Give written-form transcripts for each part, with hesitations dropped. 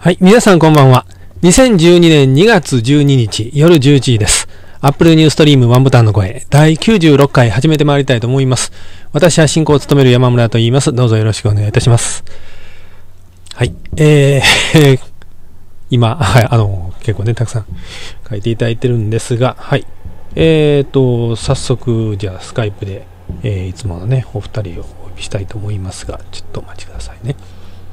はい、皆さんこんばんは。2012年2月12日夜11時です。Apple ニューストリームワンボタンの声第96回始めてまいりたいと思います。私は進行を務める山村と言います。どうぞよろしくお願いいたします。はい、今、はい、結構ね、たくさん書いていただいてるんですが、はい。早速、じゃあ、スカイプで、いつものね、お二人をお呼びしたいと思いますが、ちょっとお待ちくださいね。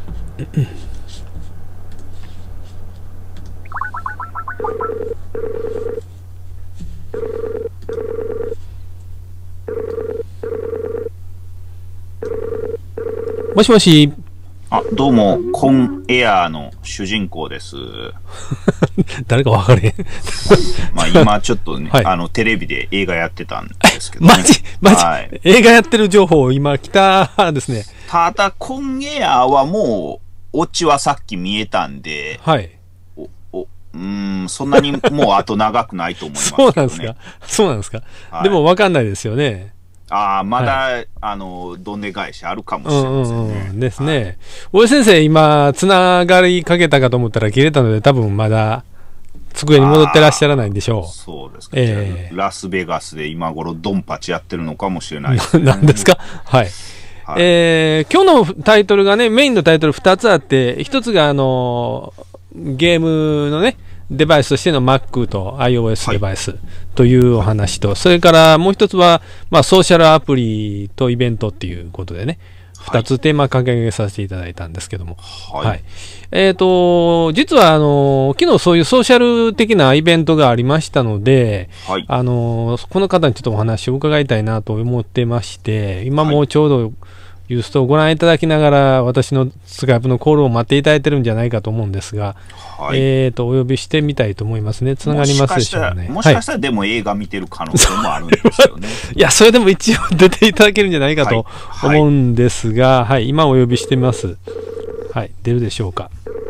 もしもし。 あ、どうも、コンエアーの主人公です。 誰か分かれへん。 まあ今ちょっとね、 はい、 テレビで映画やってたんですけどね。 マジ、 はい、 映画やってる情報今来たですね。 ただ、コンエアーはもう、オチはさっき見えたんで、 はい。 そんなにもうあと長くないと思いますけどね。 そうなんですか。そうなんですか。 はい、 でも分かんないですよね。 まだ、 はい、 どんで返しあるかもしれませんね。 ですね。大江先生、今、つながりかけたかと思ったら切れたので、多分まだ、机に戻ってらっしゃらないんでしょう。 そうですか。ラスベガスで今頃ドンパチやってるのかもしれないですね。 何ですか。はい。今日のタイトルがね、メインのタイトル2つあって、1つがゲームのね、デバイスとしての Mac と iOS デバイスというお話と、それからもう一つは、まあ、ソーシャルアプリとイベントっていうことでね、2つテーマ掲げさせていただいたんですけども。はい。はい、実は昨日そういうソーシャル的なイベントがありましたので、はい、この方にちょっとお話を伺いたいなと思ってまして、今もちょうど、ユーストをご覧いただきながら私のスカイプのコールを待っていただいてるんじゃないかと思うんですが、はい、お呼びしてみたいと思いますね。つながりますでしょうね。 もしかしたらでも映画見てる可能性もあるんですよね。 いや、それでも一応出ていただけるんじゃないかと思うんですが、はい、今お呼びしてます。はい、出るでしょうか。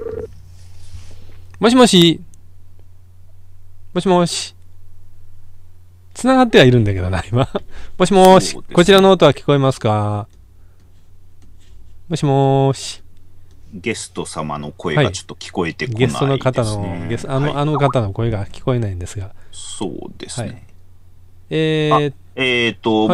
もしもし。もしもし。つながってはいるんだけどな、今。もしもし。こちらの音は聞こえますか？もしもーし。 ゲスト様の声がちょっと聞こえてこないですね。 ゲストの方の、あの方の声が聞こえないんですが。 そうですね。 はい、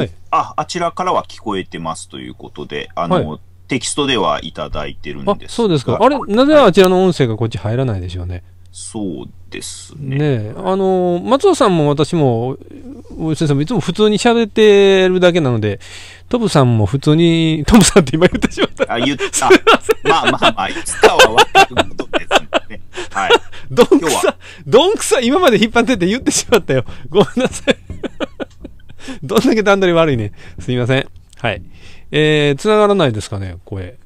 あちらからは聞こえてますということで、テキストではいただいてるんですが。 そうですか。あれ、なぜあちらの音声がこっち入らないでしょうね。 そうですね。 ねえ、松尾さんも私も、先生もいつも普通に喋ってるだけなので、トブさんも普通に、トブさんって今言ってしまった。 言った。まあ、いつかは分かることですね。はい。 どんくさ、今まで引っ張ってて言ってしまったよ。ごめんなさい。どんだけ段取り悪いね。すみません。はい。繋がらないですかね、声。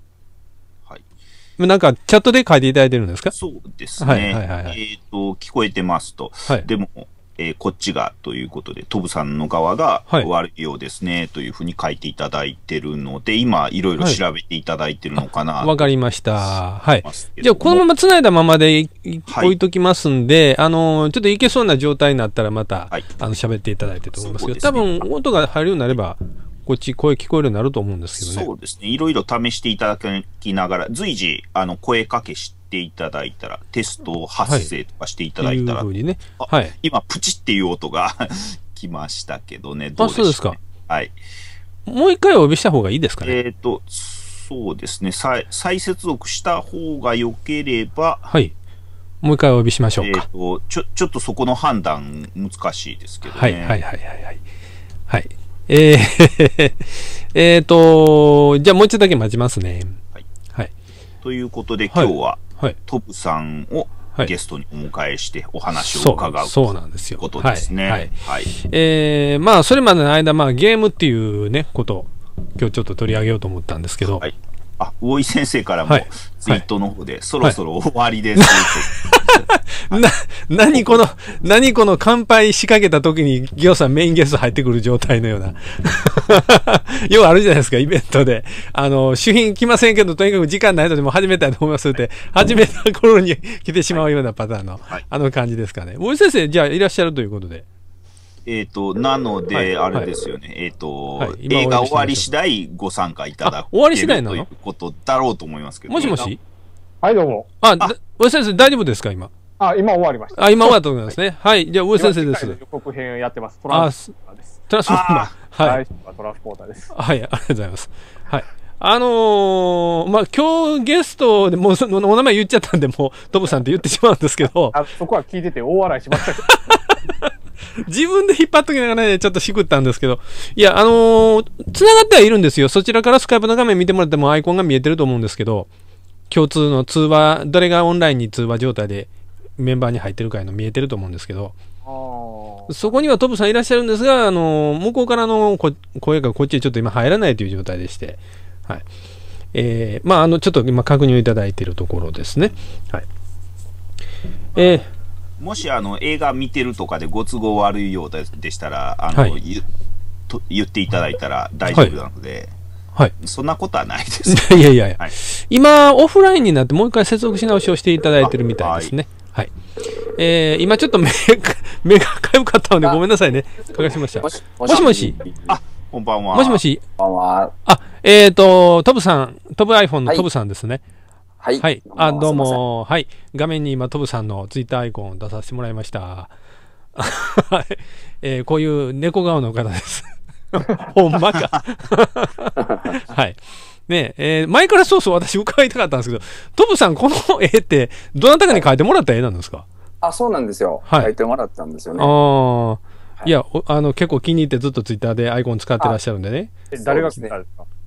なんか、チャットで書いていただいてるんですか？ そうですね。聞こえてますと。はい、でも、こっちがということで、トブさんの側が悪いようですね、というふうに書いていただいてるので、今、いろいろ調べていただいてるのかな。 わかりました。はい。じゃあ、このまま繋いだままで置いときますんで、ちょっといけそうな状態になったらまた、喋っていただいてと思いますけど、多分、音が入るようになれば、こっち声聞こえるようになると思うんですけどね。 そうですね。いろいろ試していただきながら、随時、声かけしていただいたら、テスト発生とかしていただいたら、 いう風にね。 はい。今、プチっていう音が来ましたけどね。どうでしょうね。 そうですか。 はい。 もう一回お呼びした方がいいですかね。 そうですね。再接続した方が良ければ、 はい。もう一回お呼びしましょうか。 ちょっとそこの判断難しいですけどね。 はい。はい。じゃあもう一度だけ待ちますね。 はい。はい。ということで、今日は、トブさんをゲストにお迎えしてお話を伺うということですね。はい。 まあ、それまでの間、まあ、ゲームっていうね、ことを今日ちょっと取り上げようと思ったんですけど。はい。 魚井先生からもツイートの方で、そろそろ終わりです。 何この乾杯しかけた時にギオさんメインゲスト入ってくる状態のような。要はあるじゃないですか、イベントで。主賓来ませんけど、とにかく時間ないのでもう始めたいと思いますって、始めた頃に来てしまうようなパターンの、感じですかね。大井先生、じゃあいらっしゃるということで。 なので、あれですよね。映画終わり次第ご参加いただく。 終わり次第なの？ ということだろうと思いますけど。 もしもし？ はい、どうも。 上先生大丈夫ですか、今。 今終わりました。 今終わったと思いますね。はい。じゃあ、上先生です。 予告編やってます。トランスポーターです。 トランスポーター。 はい。トランスポーターです。 はい、ありがとうございます。はい。今日ゲストで、もうお名前言っちゃったんで、もう、トブさんって言ってしまうんですけど。 そこは聞いてて大笑いしましたけど。 自分で引っ張っときながらね、ちょっとしくったんですけど。いや、繋がってはいるんですよ。そちらからスカイプの画面見てもらってもアイコンが見えてると思うんですけど、共通の通話、どれがオンラインに通話状態でメンバーに入ってるかいうの見えてると思うんですけど、そこにはトブさんいらっしゃるんですが、向こうからの声がこっちにちょっと今入らないという状態でして、はい。ちょっと今確認をいただいているところですね。はい。 もし映画見てるとかでご都合悪いようでしたら、言っていただいたら大丈夫なので、 はい。 そんなことはないです。 いやいやいや、はい、今、オフラインになってもう一回接続し直しをしていただいてるみたいですね。はい。今ちょっと目がかゆかったのでごめんなさいね。かかしました。もしもし。 こんばんは。 もしもし。 こんばんは。 トブさん、トブ iPhone のトブさんですね。 はい。 はい。どうも。はい。画面に今、トブさんのツイッターアイコンを出させてもらいました。はい。こういう猫顔の方です。ほんまか。はい。ね前からそう私伺いたかったんですけど、トブさん、この絵って、どなたかに描いてもらった絵なんですか？ そうなんですよ。 はい。 描いてもらったんですよね。 いや、結構気に入ってずっとツイッターでアイコン使ってらっしゃるんでね。 誰が来たんですか？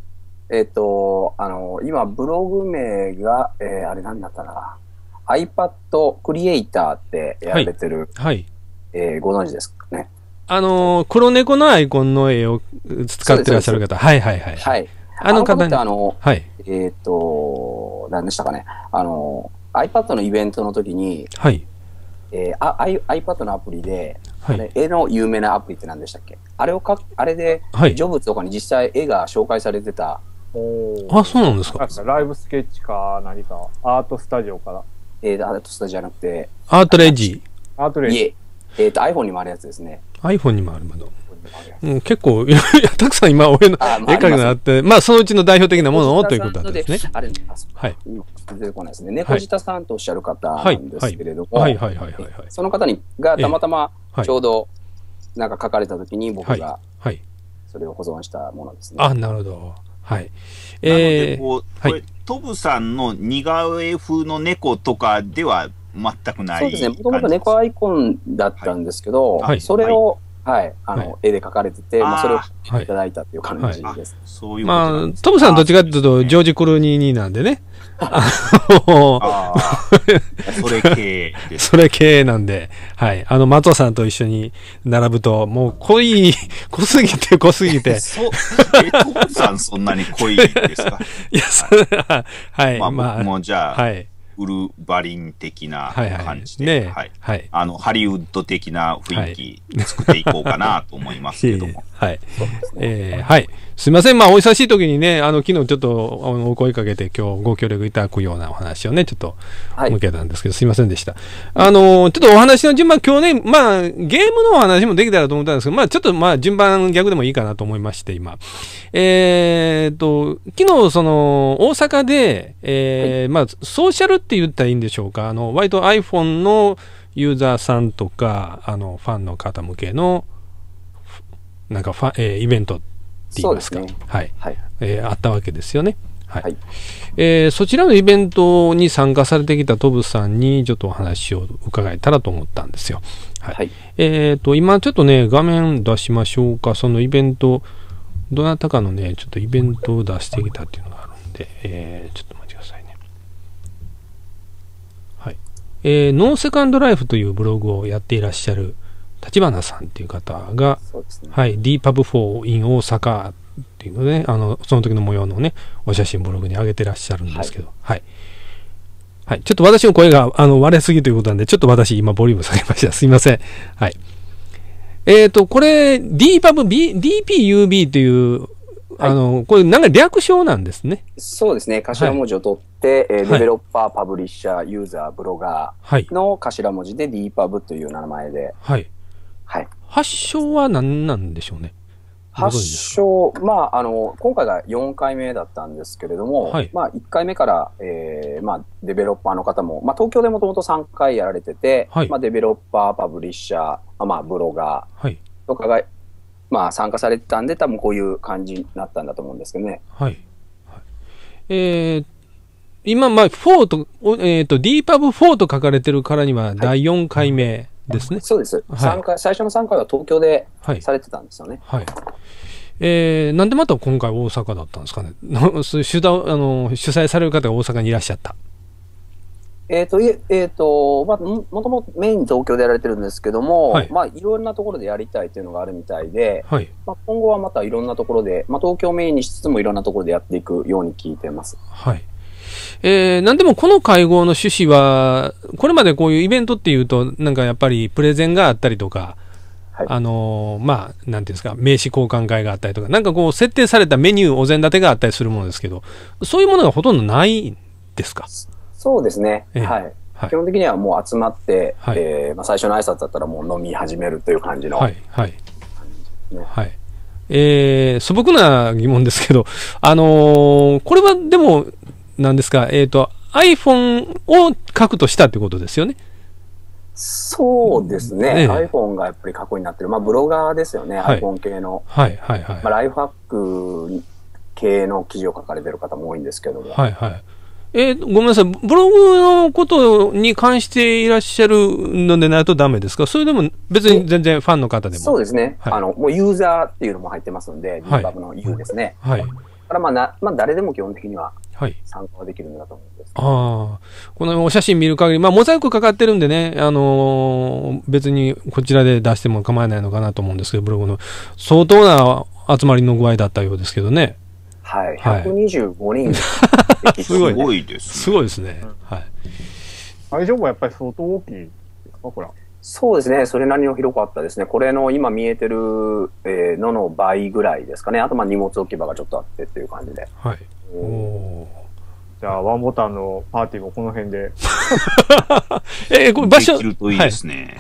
今、ブログ名が、あれなんだったな。iPad クリエイターってやられてる。 はい。 ご存知ですかね。 黒猫のアイコンの絵を使ってらっしゃる方。はいはいはい。 はい。 方に。 はい。何でしたかね。iPad のイベントの時に、 はい。 iPad のアプリで、 はい、 絵の有名なアプリって何でしたっけ？あれで、ジョブズとかに実際絵が紹介されてた。 そうなんですか。 ライブスケッチか何か、アートスタジオから。 アートスタジオじゃなくて、 アートレッジ。 いえ、iPhone にもあるやつですね。 iPhone にもあるもの。結構、たくさん今、俺の絵描きがあって、そのうちの代表的なものをということなんですね。はい。 出てこないですね。猫舌さんとおっしゃる方なんですけれども、その方がたまたまちょうどなんか書かれた時に僕がそれを保存したものですね。 なるほど。はい。 なので、これ、トブさんの似顔絵風の猫とかでは全くない。 そうですね。もともと猫アイコンだったんですけど、それを、絵で描かれてて、それをいただいたっていう感じです。 そういうこと。 トムさんどっちかっていうと、ジョージ・クルーニーなんでね。 それ系です。 それ系なんで、はい。松尾さんと一緒に並ぶと、もう濃すぎて。 トムさんそんなに濃いですか？ いや、はい。 僕もじゃあ、 はい。 ウルヴァリン的な感じで、ハリウッド的な雰囲気作っていこうかなと思いますけども。 はい。はい。すいません。お忙しい時にね、昨日ちょっとお声かけて今日ご協力いただくようなお話をね、ちょっと向けたんですけど、すいませんでした。ちょっとお話の順番、今日ね、ゲームのお話もできたらと思ったんですけど、ちょっと順番逆でもいいかなと思いまして、今。昨日、大阪で、ソーシャルって言ったらいいんでしょうか。割と iPhone のユーザーさんとか、ファンの方向けの、なんかイベントって言いますか。はい。あったわけですよね。はい。そちらのイベントに参加されてきたトブさんにちょっとお話を伺えたらと思ったんですよ。はい。今ちょっとね、画面出しましょうか。そのイベント、どなたかのね、ちょっとイベントを出してきたっていうのがあるんで、ちょっと待ってくださいね。はい。ノーセカンドライフというブログをやっていらっしゃる立花さんっていう方が、はい、DPUB4 in 大阪っていうのでね、その時の模様のね、お写真ブログに上げてらっしゃるんですけど、はい。はい。ちょっと私の声が、割れすぎということなんで、ちょっと私今ボリューム下げました。すいません。はい。これ、DPUB という、これなんか略称なんですね。 そうですね。頭文字を取って、デベロッパー、パブリッシャー、ユーザー、ブロガーの頭文字で DPUB という名前で。 はい。はい。発祥は何なんでしょうね。 発祥、今回が4回目だったんですけれども、1回目から、 デベロッパーの方も、東京でもともと3回やられてて、 はい、 デベロッパー、パブリッシャー、ブロガーとかが、参加されてたんで、多分こういう感じになったんだと思うんですけどね。 はい。今、4と、DPUB4 と書かれてるからには第4回目ですね。 そうです。最初の3回は東京でされてたんですよね。 はい。なんでまた今回大阪だったんですかね。主催される方が大阪にいらっしゃった。 もともとメイン東京でやられてるんですけども、いろんなところでやりたいというのがあるみたいで、今後はまたいろんなところで、東京メインにしつつもいろんなところでやっていくように聞いてます。 はい。なんでもこの会合の趣旨は、これまでこういうイベントっていうと、なんかやっぱりプレゼンがあったりとか、なんていうんですか、名刺交換会があったりとか、なんかこう設定されたメニュー、お膳立てがあったりするものですけど、そういうものがほとんどないですか？ そうですね。基本的にはもう集まって、最初の挨拶だったらもう飲み始めるという感じの。 素朴な疑問ですけど、これはでも、なんですか、iPhone を書くとしたってことですよね。 そうですね。iPhone がやっぱり過去になってる。ブロガーですよね。iPhone 系の。ライフハック系の記事を書かれてる方も多いんですけども。 ごめんなさい。ブログのことに関していらっしゃるのでないとダメですか？それでも別に全然ファンの方でも。 そうですね。もうユーザーっていうのも入ってますんで、DPUB の U ですね。だから誰でも基本的には参加できるんだと思うんです。 このお写真見る限り、モザイクかかってるんでね、別にこちらで出しても構わないのかなと思うんですけど、ブログの相当な集まりの具合だったようですけどね。 125人。 すごいです。 すごいですね。 会場もやっぱり相当大きいですか、これ。 そうですね。それなりの広かったですね。これの今見えてるのの倍ぐらいですかね。あと荷物置き場がちょっとあってっていう感じで。 じゃあワンボタンのパーティーもこの辺で。 これ場所できるといいですね。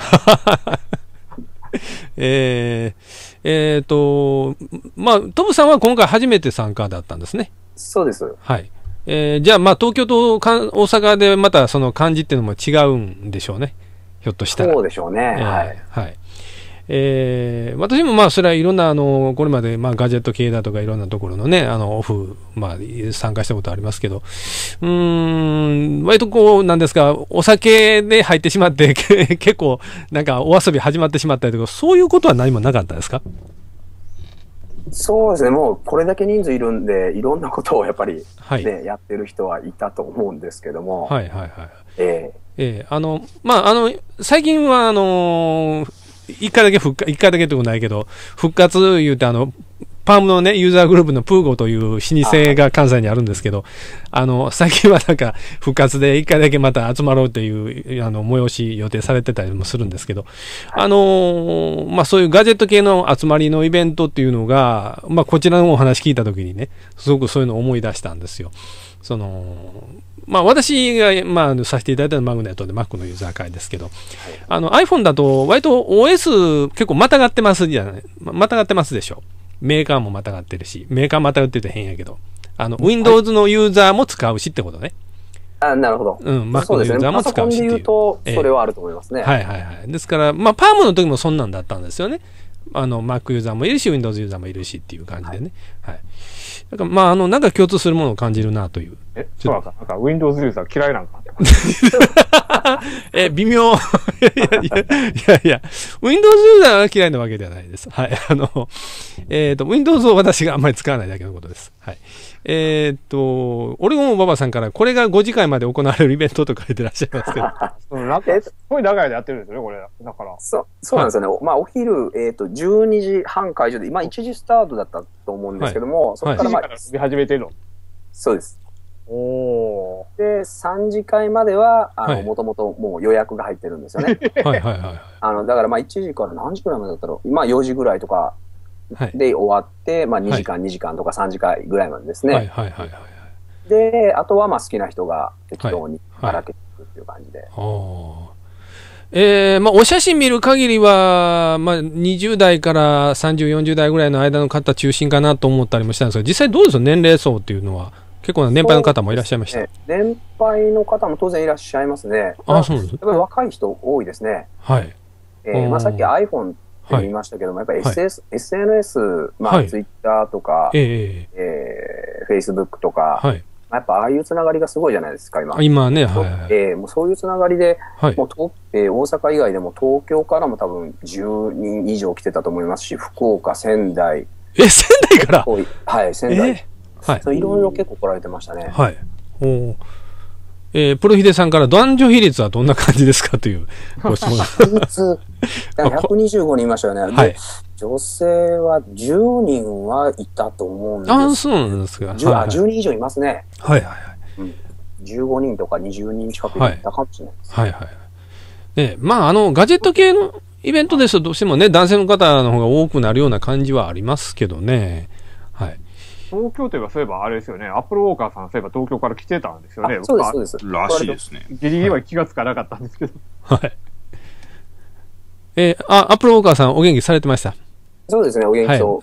トブさんは今回初めて参加だったんですね。 そうです。 じゃあ東京と大阪でまたその感じっていうのも違うんでしょうね。ひょっとしたら。 そうでしょうね。 私もそれはいろんなこれまでガジェット系だとかいろんなところのね、オフ、参加したことありますけど、割とこう、なんですか、お酒で入ってしまって、結構、なんかお遊び始まってしまったりとか、そういうことは何もなかったですか？ そうですね、もうこれだけ人数いるんで、いろんなことをやっぱり、やってる人はいたと思うんですけども。最近は一回だけってことないけど、復活言うてパームのね、ユーザーグループのプーゴという老舗が関西にあるんですけど、最近はなんか復活で一回だけまた集まろうという、催し予定されてたりもするんですけど、そういうガジェット系の集まりのイベントっていうのが、こちらのお話聞いたときにね、すごくそういうのを思い出したんですよ。私が、させていただいたのはマグネットで Mac のユーザー会ですけど、iPhone だと割と OS 結構またがってますじゃない、またがってますでしょ。メーカーもまたがってるし、メーカーまたがってると変やけど、Windows のユーザーも使うしってことね。 なるほど。 Mac のユーザーも使うしっていう。 パソコンで言うと、それはあると思いますね。 ですから、パームの時もそんなんだったんですよね。Mac ユーザーもいるし、Windows ユーザーもいるしっていう感じでね。だからなんか共通するものを感じるなという。 そうなんか Windows ユーザー嫌いなんか微妙。いや、Windows ユーザーは嫌いなわけではないです。Windows を私があんまり使わないだけのことです。オレゴンババさんから、これが5次会まで行われるイベントと書いてらっしゃいますけど。 すごい長いでやってるんですよね、これ。だから。 そうなんですよね。お昼、12時半会場で、1時スタートだったと思うんですけども、そこから見始めてるの。 そうです。で、3次会までは、もともともう予約が入ってるんですよね。だから1時から何時くらいまでだったろう。4時ぐらいとかで終わって、2時間、2時間とか3時間ぐらいまでですね。で、あとは好きな人が適当にばらけていくっていう感じで。 お写真見る限りは、20代から30、40代ぐらいの間の方中心かなと思ったりもしたんですが、実際どうですか、年齢層っていうのは。 結構な年配の方もいらっしゃいました。 年配の方も当然いらっしゃいますね。 あ、そうです。 やっぱり若い人多いですね。 はい。 まあさっき iPhone って言いましたけども、やっぱり SNS、まあ Twitter とか、Facebook とか、やっぱああいうつながりがすごいじゃないですか、今。 今ね、 もうそういうつながりで、もう大阪以外でも東京からも多分10人以上来てたと思いますし、福岡、仙台。 仙台からはい、仙台。いろいろ結構来られてましたね。 はい。プロヒデさんから男女比率はどんな感じですかというご質問が。 比率、125人いましたよね。はい。女性は10人はいたと思うんです。 あ、そうなんですか。 10人以上いますね。 はいはいはい。 15人とか20人近くいたかもしれないです。 はいはい。まあ、ガジェット系のイベントですとどうしてもね、男性の方の方が多くなるような感じはありますけどね。はい。 東京といえばそういえばあれですよね。アップルウォーカーさんそういえば東京から来てたんですよね。 そうです、そうです。 らしいですね。 ギリギリは気がつかなかったんですけど。 はい。アップルウォーカーさんお元気されてました？ そうですね、お元気そう。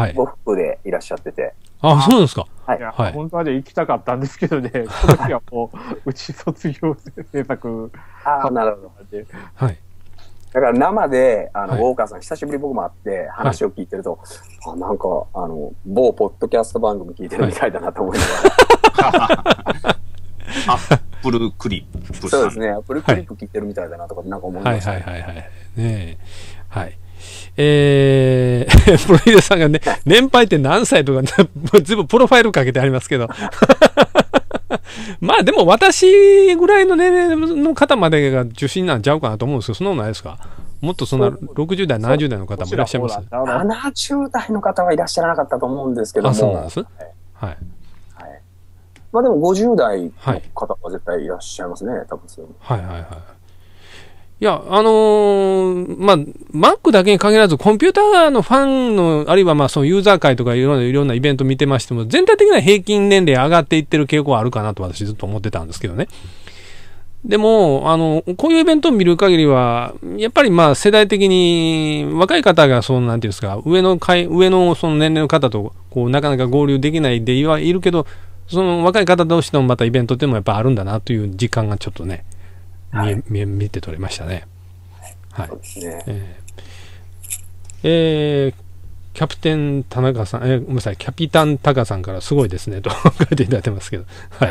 ご夫婦でいらっしゃってて。 あ、そうですか。 はい。本当はね、行きたかったんですけどね、この時はもう、うち卒業制作。 なるほど。 はい。 だから生で、ウォーカーさん、久しぶり僕も会って話を聞いてると、なんか、某ポッドキャスト番組聞いてるみたいだなと思いながら。 アップルクリップ。 そうですね、アップルクリップ聞いてるみたいだなとか、なんか思いました。 はい。ねはい。プロヒデさんがね、年配って何歳とか、ずいぶんプロファイルかけてありますけど。まあでも私ぐらいの年齢の方までが受診なんちゃうかなと思うんですけど、そんなのないですか？もっとそんな60代、70代の方もいらっしゃいます。 70代の方はいらっしゃらなかったと思うんですけども。 そうなんです。はい。 まあでも50代の方は絶対いらっしゃいますね、多分そういうの。 はい。いや、まあ、Mac だけに限らず、コンピューターのファンの、あるいはまあ、そのユーザー会とかいろんなイベント見てましても、全体的な平均年齢上がっていってる傾向はあるかなと私ずっと思ってたんですけどね。でも、こういうイベントを見る限りは、やっぱりまあ、世代的に、若い方が、なんていうんですか、上のその年齢の方と、なかなか合流できないではいるけど、その若い方同士のまたイベントっていうのもやっぱあるんだなという実感がちょっとね、見て取れましたね。はい。そうですね。キャプテン田中さん、ごめんなさい、キャピタンタカさんからすごいですねと書いていただいてますけど、はい。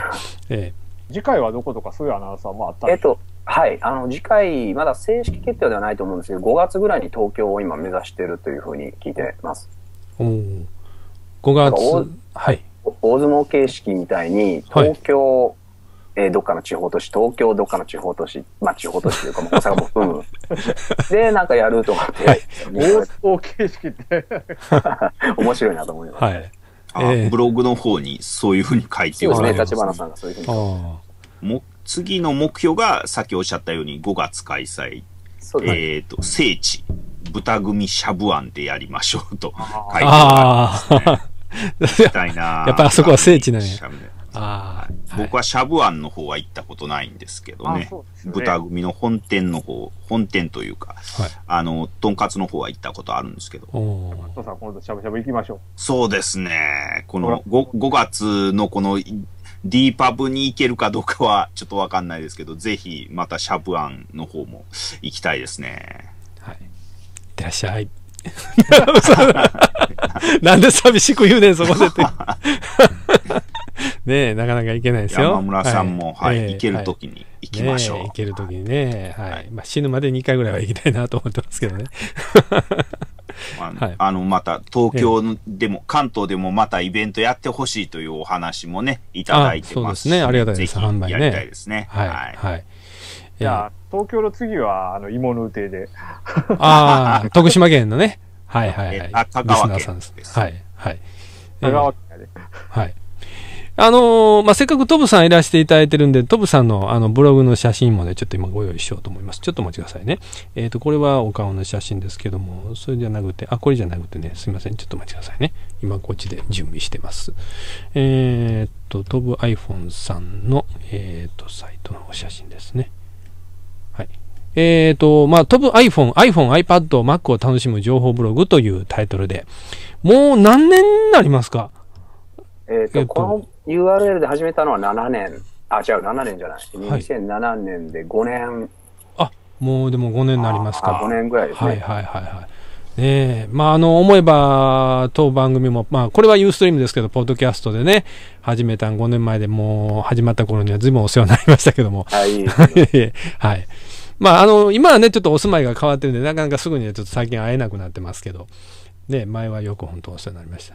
次回はどことかそういうアナウンサーもあったんですか？ はい、次回、まだ正式決定ではないと思うんですけど、5月ぐらいに東京を今目指しているというふうに聞いてます。 5月、はい。 大相撲形式みたいに、東京、どっかの地方都市、東京どっかの地方都市、まあ地方都市というか、大阪も含む。で、なんかやるとかって、 大相撲形式って。 面白いなと思います。 はい。 ブログの方にそういうふうに書いておりますね。立花さんがそういうふうに。 次の目標が、さっきおっしゃったように5月開催。聖地、豚組しゃぶ庵でやりましょうと書いてありますね。 やっぱあそこは聖地なんや。 僕はしゃぶ庵の方は行ったことないんですけどね。豚組の本店というか、とんかつの方は行ったことあるんですけど。 お父さん、今度しゃぶしゃぶ行きましょう。 そうですね。この 5月のこの D パブに行けるかどうかはちょっとわかんないですけど、ぜひまたしゃぶ庵の方も行きたいですね。 はい。いってらっしゃい。なんで寂しく言うねん、そこでって。ねえ、なかなか行けないですよ。 山村さんも、行けるときに行きましょう。 行けるときにね、はい。まあ、死ぬまで2回ぐらいは行きたいなと思ってますけどね。 また東京でも、関東でもまたイベントやってほしいというお話もね、いただいてます。 そうですね、ありがたいです。 販売ね。やりたいですね。 はい。 じゃあ、東京の次は、芋の亭で。 徳島県のね。はい。 香川県です。 はい。 香川県やで。 はい。せっかくトブさんいらしていただいてるんで、トブさんのブログの写真もね、ちょっと今ご用意しようと思います。ちょっとお待ちくださいね。これはお顔の写真ですけども、それじゃなくて、これじゃなくてね、すいません。ちょっとお待ちくださいね。今こっちで準備してます。トブ iPhone さんの、サイトのお写真ですね。はい。トブ iPhone、iPad、Mac を楽しむ情報ブログというタイトルで、もう何年になりますか？ この URL で始めたのは7年。あ、違う、7年じゃない。2007年で5年。 あ、もうでも5年になりますか。 5年ぐらいですね。 はいはいはいはい。ねえ、まあ思えば、当番組も、まあこれはユーストリームですけど、ポッドキャストでね、始めた5年前でもう始まった頃には随分お世話になりましたけども。 はい。 はい。まあ今はね、ちょっとお住まいが変わってるんで、なかなかすぐにはちょっと最近会えなくなってますけど、ね、前はよく本当お世話になりました。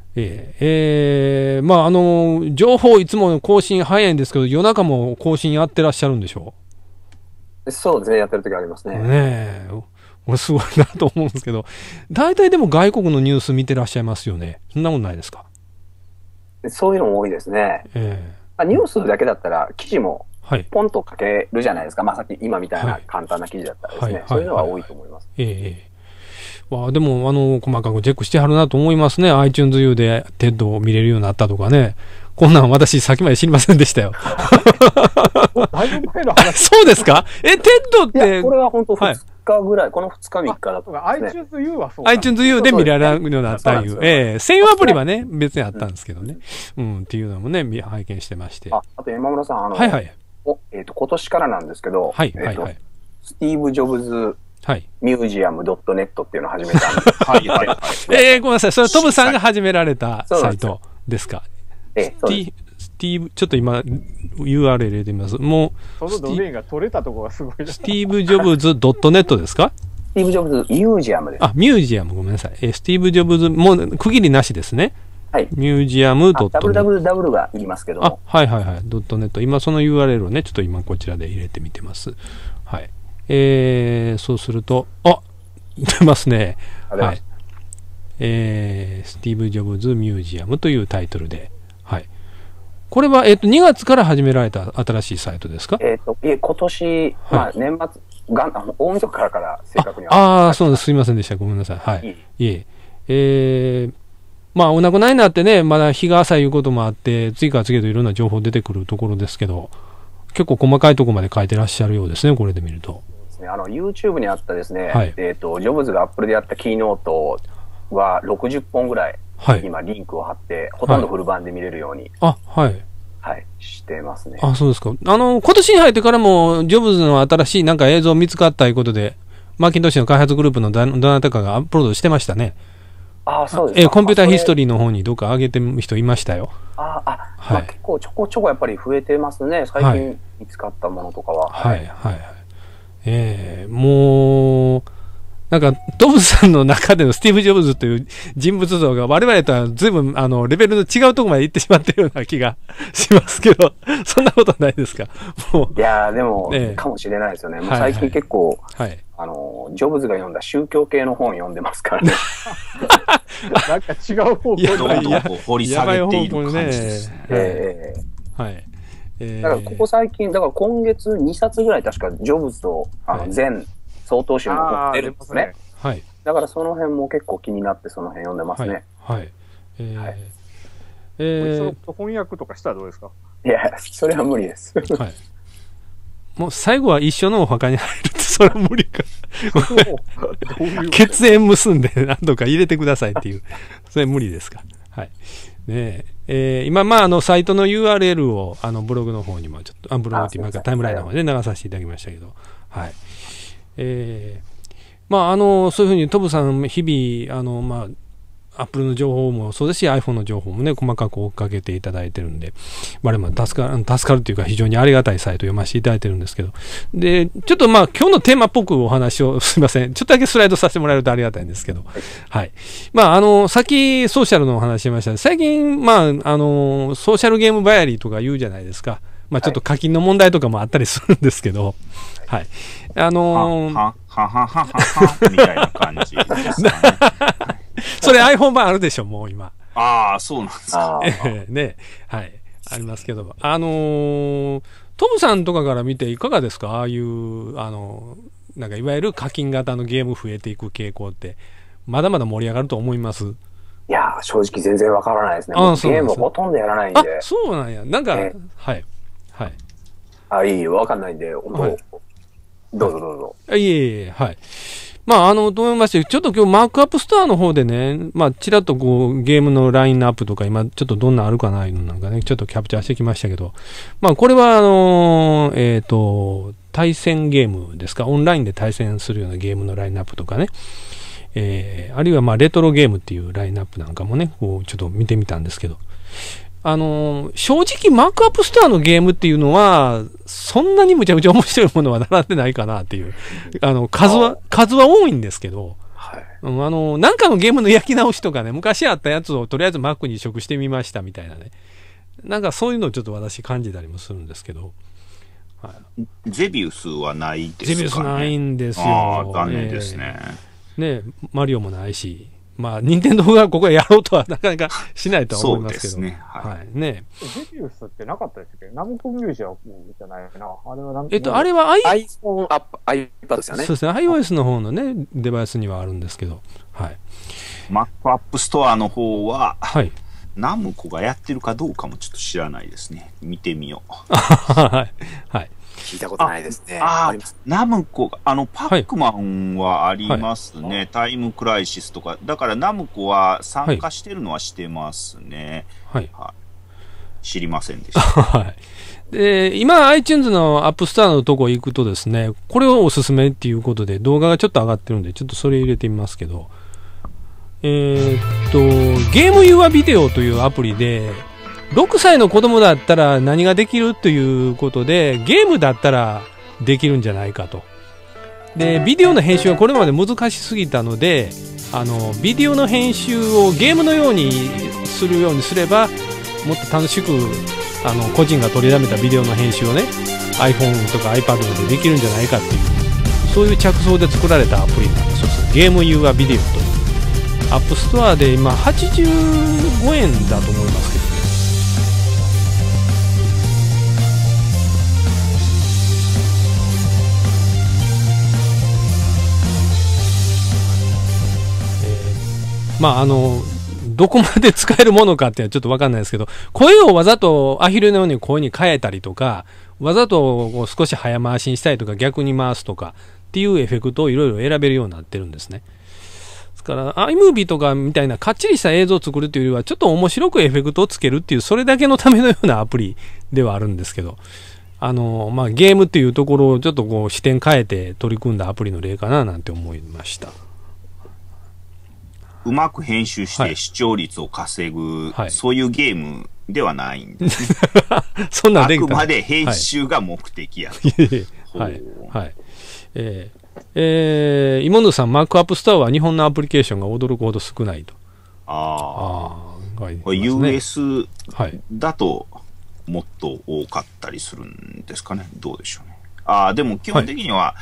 まあ情報いつも更新早いんですけど、夜中も更新やってらっしゃるんでしょう？そうですね、やってる時ありますね。 ねえ。これすごいなと思うんですけど、大体でも外国のニュース見てらっしゃいますよね。そんなことないですか？ そういうのも多いですね。ニュースだけだったら記事もポンと書けるじゃないですか。まあさっき今みたいな簡単な記事だったらですね。そういうのは多いと思います。 まあでも細かくチェックしてはるなと思いますね。iTunes U でテッドを見れるようになったとかね。こんなん私さっきまで知りませんでしたよ。 だいぶ前の話。 そうですか？テッドって。 これは本当2日ぐらい、この2日3日だと、ね。 iTunes U はそう。 iTunes U で見られるようになったいう。専用アプリはね、別にあったんですけどね。っていうのもね、拝見してまして。 あと山村さん、 はいはい。 今年からなんですけど、 はいはいはい。 スティーブ・ジョブズミュージアム .net っていうのを始めたんです。 はいはいはい。 ごめんなさい。それはトムさんが始められたサイトですか？スティーブ、ちょっと今 URL 入れてみます。もう、そのドメインが取れたところがすごいな。 スティーブ・ジョブズ .net ですか？ スティーブ・ジョブズミュージアムです。 あ、ミュージアム、ごめんなさい。スティーブ・ジョブズ、もう区切りなしですね。 はい。 ミュージアム www がいりますけども。 はいはいはい。.net。今その URL をね、ちょっと今こちらで入れてみてます。はい。そうすると、出ますね。はい。スティーブ・ジョブズ・ミュージアムというタイトルで。はい。これは、2月から始められた新しいサイトですか？ 今年、まあ、年末、大晦日から正確には。そうです。すいませんでした。ごめんなさい。はい。いえ。まあ、お亡くなりになってね、まだ日が浅いいうこともあって、次から次へといろんな情報出てくるところですけど、結構細かいところまで書いてらっしゃるようですね、これで見ると。 YouTube にあったですね、ジョブズがアップルでやったキーノートは60本ぐらい、今リンクを貼って、ほとんどフル版で見れるように。してますね。 そうですか。今年に入ってからも、ジョブズの新しいなんか映像見つかったいうことで、マーキントッシュの開発グループのどなたかがアップロードしてましたね。 そうですか。 コンピューターヒストリーの方にどっか上げてる人いましたよ。 結構ちょこちょこやっぱり増えてますね。最近見つかったものとかは。 もう、なんか、トムさんの中でのスティーブ・ジョブズという人物像が我々とは随分レベルの違うところまで行ってしまっているような気がしますけど、そんなことないですか？ もう。いやでも、かもしれないですよね。もう最近結構、ジョブズが読んだ宗教系の本読んだますからね。 なんか違う方向に掘り下げている感じですね。 だからここ最近、だから今月2冊ぐらい確かジョブズと全総統集の本出るんですね。だからその辺も結構気になってその辺読んでますね。 翻訳とかしたらどうですか？ いや、それは無理です。 もう最後は一緒のお墓に入るってそれは無理か。血縁結んで何とか入れてくださいっていう。それ無理ですか。はい。今、サイトの URL を、ブログの方にも、ちょっと、ブログっていうか、タイムラインの方で流させていただきましたけど、はい。そういうふうに、トブさん、日々、アップルの情報もそうですし、iPhone の情報もね、細かく追っかけていただいてるんで、我々も助かるというか、非常にありがたいサイトを読ませていただいてるんですけど、で、ちょっと今日のテーマっぽくお話を、すみません、ちょっとだけスライドさせてもらえるとありがたいんですけど、はい。さっきソーシャルのお話しました最近、ソーシャルゲームバイアリーとか言うじゃないですか。ちょっと課金の問題とかもあったりするんですけど、はい。 みたいな感じですかね。 それ iPhone 版あるでしょ、もう今。 そうなんですか。 ね、はい。ありますけど。トムさんとかから見ていかがですか？ああいう、なんかいわゆる課金型のゲーム増えていく傾向って、まだまだ盛り上がると思います？ いやー、正直全然わからないですね。ゲームほとんどやらないんで。 そうなんや。なんか、はい。はい。 いいよ、わかんないんで、本当、どうぞどうぞ。 いえ、はい。 と思いまして、ちょっと今日マークアップストアの方でね、ちらっとゲームのラインナップとか、今、ちょっとどんなあるかないうのなんかね、ちょっとキャプチャーしてきましたけど、これは、対戦ゲームですか、オンラインで対戦するようなゲームのラインナップとかね、あるいはレトロゲームっていうラインナップなんかもね、ちょっと見てみたんですけど、正直マークアップストアのゲームっていうのは、そんなにむちゃむちゃ面白いものは並んでないかなっていう、数は多いんですけど、はい、なんかのゲームの焼き直しとかね、昔あったやつをとりあえず Mac に移植してみましたみたいなね、なんかそういうのをちょっと私感じたりもするんですけど、 はい、ゼビウスはないですかね。 ゼビウスないんですよ。 残念ですね。 ね、マリオもないし、任天堂がここへやろうとはなかなかしないとは思いますけど。 そうですね。 はい。ね。 ゼビウスってなかったですけど、ナムコミュージアムじゃないかな。あれはあれは iPhone、iPad ですよね。 そうですね。iOS の方のね、デバイスにはあるんですけど。はい。 マックアップストアの方は、 はい。 ナムコがやってるかどうかもちょっと知らないですね。見てみよう。 はい。はい。 聞いたことないですね。 ナムコが、パックマンはありますね、はい。タイムクライシスとか。だからナムコは参加してるのはしてますね。 はい。 知りませんでした。 はい。で、今 iTunes のアップストアのとこ行くとですね、これをおすすめっていうことで動画がちょっと上がってるんで、ちょっとそれ入れてみますけど、ゲームユアビデオというアプリで、6歳の子供だったら何ができるということで、ゲームだったらできるんじゃないかと。で、ビデオの編集はこれまで難しすぎたので、ビデオの編集をゲームのようにするようにすれば、もっと楽しく、個人が取りだめたビデオの編集をね、iPhone とか iPad でできるんじゃないかっていう、そういう着想で作られたアプリなんです。ゲームユアビデオと。アップストアで今85円だと思いますけど。どこまで使えるものかっていうのはちょっとわかんないですけど、声をわざとアヒルのように声に変えたりとか、わざと少し早回しにしたりとか逆に回すとかっていうエフェクトをいろいろ選べるようになってるんですね。ですから iMovie とかみたいなかっちりした映像を作るというよりはちょっと面白くエフェクトをつけるっていうそれだけのためのようなアプリではあるんですけど、ゲームっていうところをちょっと視点変えて取り組んだアプリの例かななんて思いました。 うまく編集して視聴率を稼ぐ、はい、そういうゲームではないんです、ね。 そんなんできた。 あくまで編集が目的やと。 はい。はい。今野さん、マークアップストアは日本のアプリケーションが驚くほど少ないと。 これ US だともっと多かったりするんですかね。どうでしょうね。でも基本的には、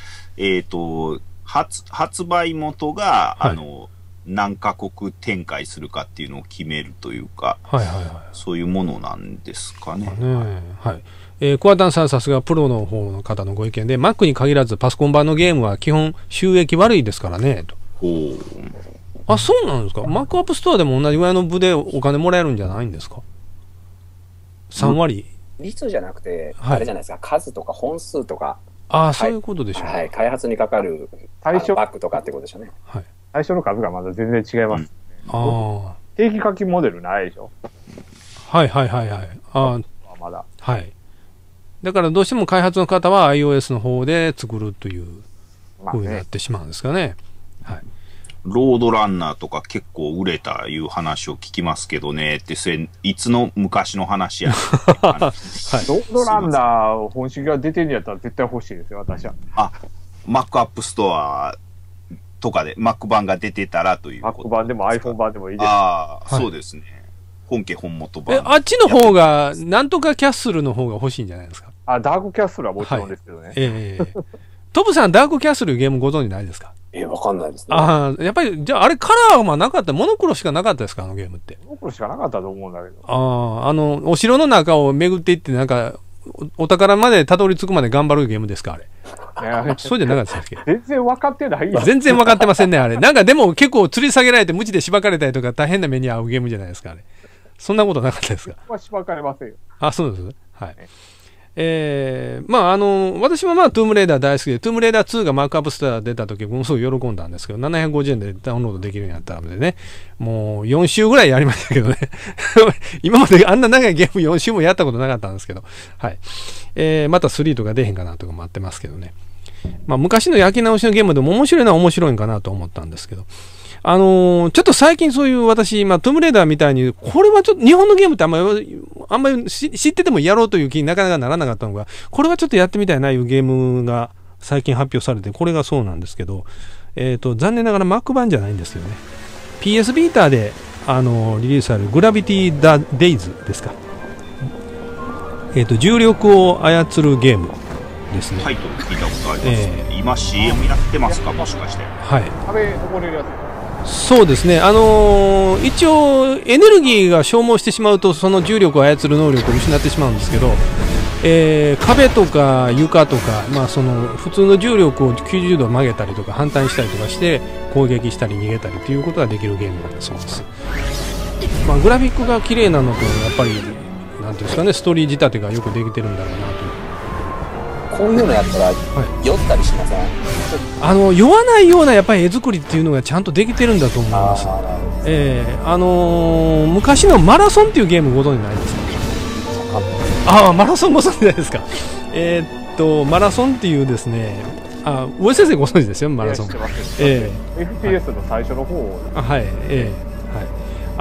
発売元が、何カ国展開するかっていうのを決めるというか、そういうものなんですかね。 はい。コアタンさんさすがプロの方の方のご意見で、Mac に限らずパソコン版のゲームは基本収益悪いですからね、と。そうなんですか。Mac App Store でも同じぐらいの部でお金もらえるんじゃないんですか。3割。 率じゃなくて、あれじゃないですか、数とか本数とか。 そういうことでしょう。 はい、開発にかかるバックとかってことでしょうね。 はい。最初の数がまだ全然違います。定期課金モデルないでしょ。 はい。 まだ。 はい。だからどうしても開発の方は iOS の方で作るという風になってしまうんですかね。はい。 ロードランナーとか結構売れたいう話を聞きますけどねって、それいつの昔の話や、ねはい、ロードランナー本式が出てるんやったら絶対欲しいですよ、私は。 Mac App Storeとかで Mac 版が出てたらということですか。 Mac 版でも iPhone 版でもいいです。 そうですね。本家本元版。 あっちの方が、なんとかキャッスルの方が欲しいんじゃないですか。 ダークキャッスルはもちろんですけどね。 トブさん、ダークキャッスルゲームご存知ないですか？ わかんないですね。 やっぱり、じゃあ、あれカラーはなかった、モノクロしかなかったですか、あのゲームって。 モノクロしかなかったと思うんだけど。 お城の中を巡っていって、なんか、お宝までたどり着くまで頑張るゲームですか、あれ。そうじゃなかったですっけ？ 全然分かってないやん。 全然分かってませんね、あれ。なんかでも結構吊り下げられて、鞭でしばかれたりとか大変な目に遭うゲームじゃないですか、あれ。そんなことなかったですか？ しばかれませんよ。 そうです。はい。 まあ、私もまあ、トゥームレーダー大好きで、トゥームレーダー2がマークアップストア出た時、ものすごい喜んだんですけど、750円でダウンロードできるようになったのでね、もう4週ぐらいやりましたけどね。今まであんな長いゲーム4週もやったことなかったんですけど、はい。また3とか出へんかなとか待ってますけどね。まあ、昔の焼き直しのゲームでも面白いのは面白いんかなと思ったんですけど、ちょっと最近そういう私、まあ、トゥームレーダーみたいに、これはちょっと日本のゲームってあんまり知っててもやろうという気になかなかならなかったのが、これはちょっとやってみたいないうゲームが最近発表されて、これがそうなんですけど、残念ながら Mac 版じゃないんですよね。PS ビーターで、リリースされるグラビティ・デイズですか。重力を操るゲームですね。 タイトル聞いたことあります、今 CM やってますか、もしかして。 はい。 壁登れるやつ。 そうですね、一応、エネルギーが消耗してしまうと、その重力を操る能力を失ってしまうんですけど、壁とか床とか、まあ、その普通の重力を90度曲げたりとか、反対したりとかして、攻撃したり逃げたりということができるゲームなんだそうです。まあ、グラフィックが綺麗なのと、やっぱり、なんていうんですかね、ストーリー仕立てがよくできてるんだろうなと。 こういうのやったら、酔ったりしません？ 酔わないようなやっぱり絵作りっていうのがちゃんとできてるんだと思います。昔のマラソンっていうゲームご存じないですか？マラソンご存じないですか？マラソンっていうですね、上先生ご存知ですよ、マラソン。 FPS の最初の方を。 はい、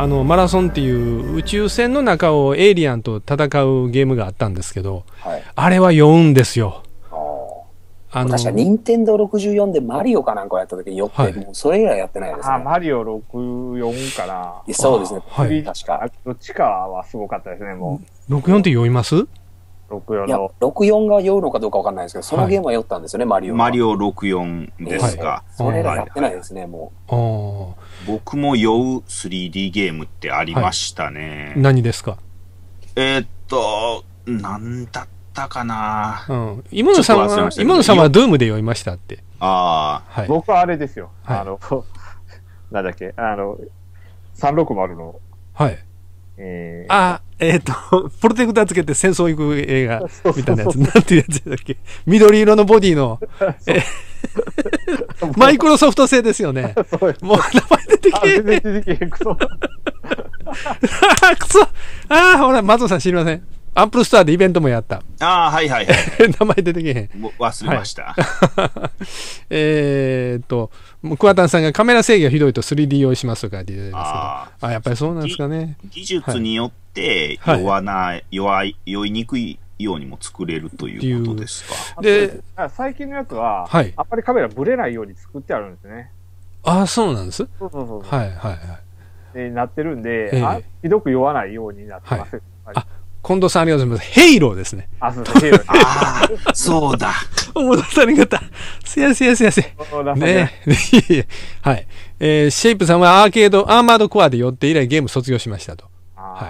マラソンっていう宇宙船の中をエイリアンと戦うゲームがあったんですけど、はい、あれは酔うんですよ。 確か任天堂64でマリオかなんかやった時に酔って、はい、もうそれ以来やってないですね。 マリオ64かな。 そうですね。 はい、 確か。どっちかはすごかったですね、もう。64って酔います？ 64 いや、64が酔うのかどうかわかんないですけど、そのゲームは酔ったんですよね、マリオ。 マリオ64ですか。 それ以来やってないですね、もう。僕も酔う 3D ゲームってありましたね。 何ですか？ なんだったかな。 今野さんはドゥームで酔いましたって。 僕はあれですよ。なんだっけ、360の。 はい。プロテクターつけて戦争行く映画みたいなやつ。なんていうやつだっけ？緑色のボディの。マイクロソフト製ですよね。もう名前出てけえ。クソ。ほら、松尾さん知りません。アップルストアでイベントもやった。 はいはい。 名前出てけへん。 忘れました。 桑田さんがカメラ制御ひどいと 3D 用意しますとか言っていただいてますけど。やっぱりそうなんですかね。 技術によって酔いにくいようにも作れるということですか。 で、最近のやつは、あんまりカメラブレないように作ってあるんですね。 そうなんです。 そう。 はい。 なってるんで、ひどく酔わないようになってます。 近藤さんありがとうございます。ヘイローですね。 そうだ。 思い出され方。すやすや。ね。はい。シェイプさんはアーマードコアで寄って以来ゲーム卒業しましたと。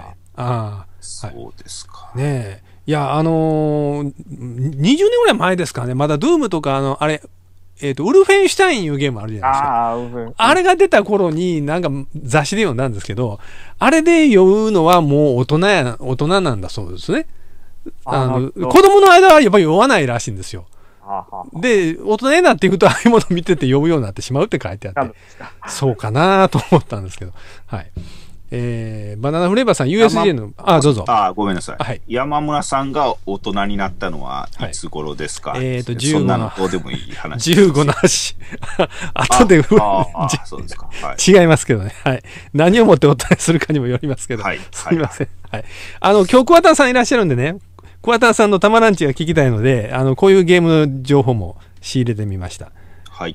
そうですか。 ねえ。いや、20年ぐらい前ですかね。まだドゥームとか、ウルフェンシュタインいうゲームあるじゃないですか。あれが出た頃になんか雑誌で読んだんですけど、あれで酔うのはもう大人なんだそうですね。子供の間はやっぱり酔わないらしいんですよ。で、大人になっていくとああいうものを見てて酔うようになってしまうって書いてあって、そうかなと思ったんですけど。はい。バナナフレーバーさん、USJ の、どうぞ。 ごめんなさい。はい。山村さんが大人になったのはいつ頃ですか？ 15 そんなのどうでもいい話。 15の話。後で、 そうですか。 違いますけどね。はい。何をもって大人にするかにもよりますけど。はい。すみません。はい。今日、桑田さんいらっしゃるんでね、桑田さんのタマランチが聞きたいので、こういうゲーム情報も仕入れてみました。 はい。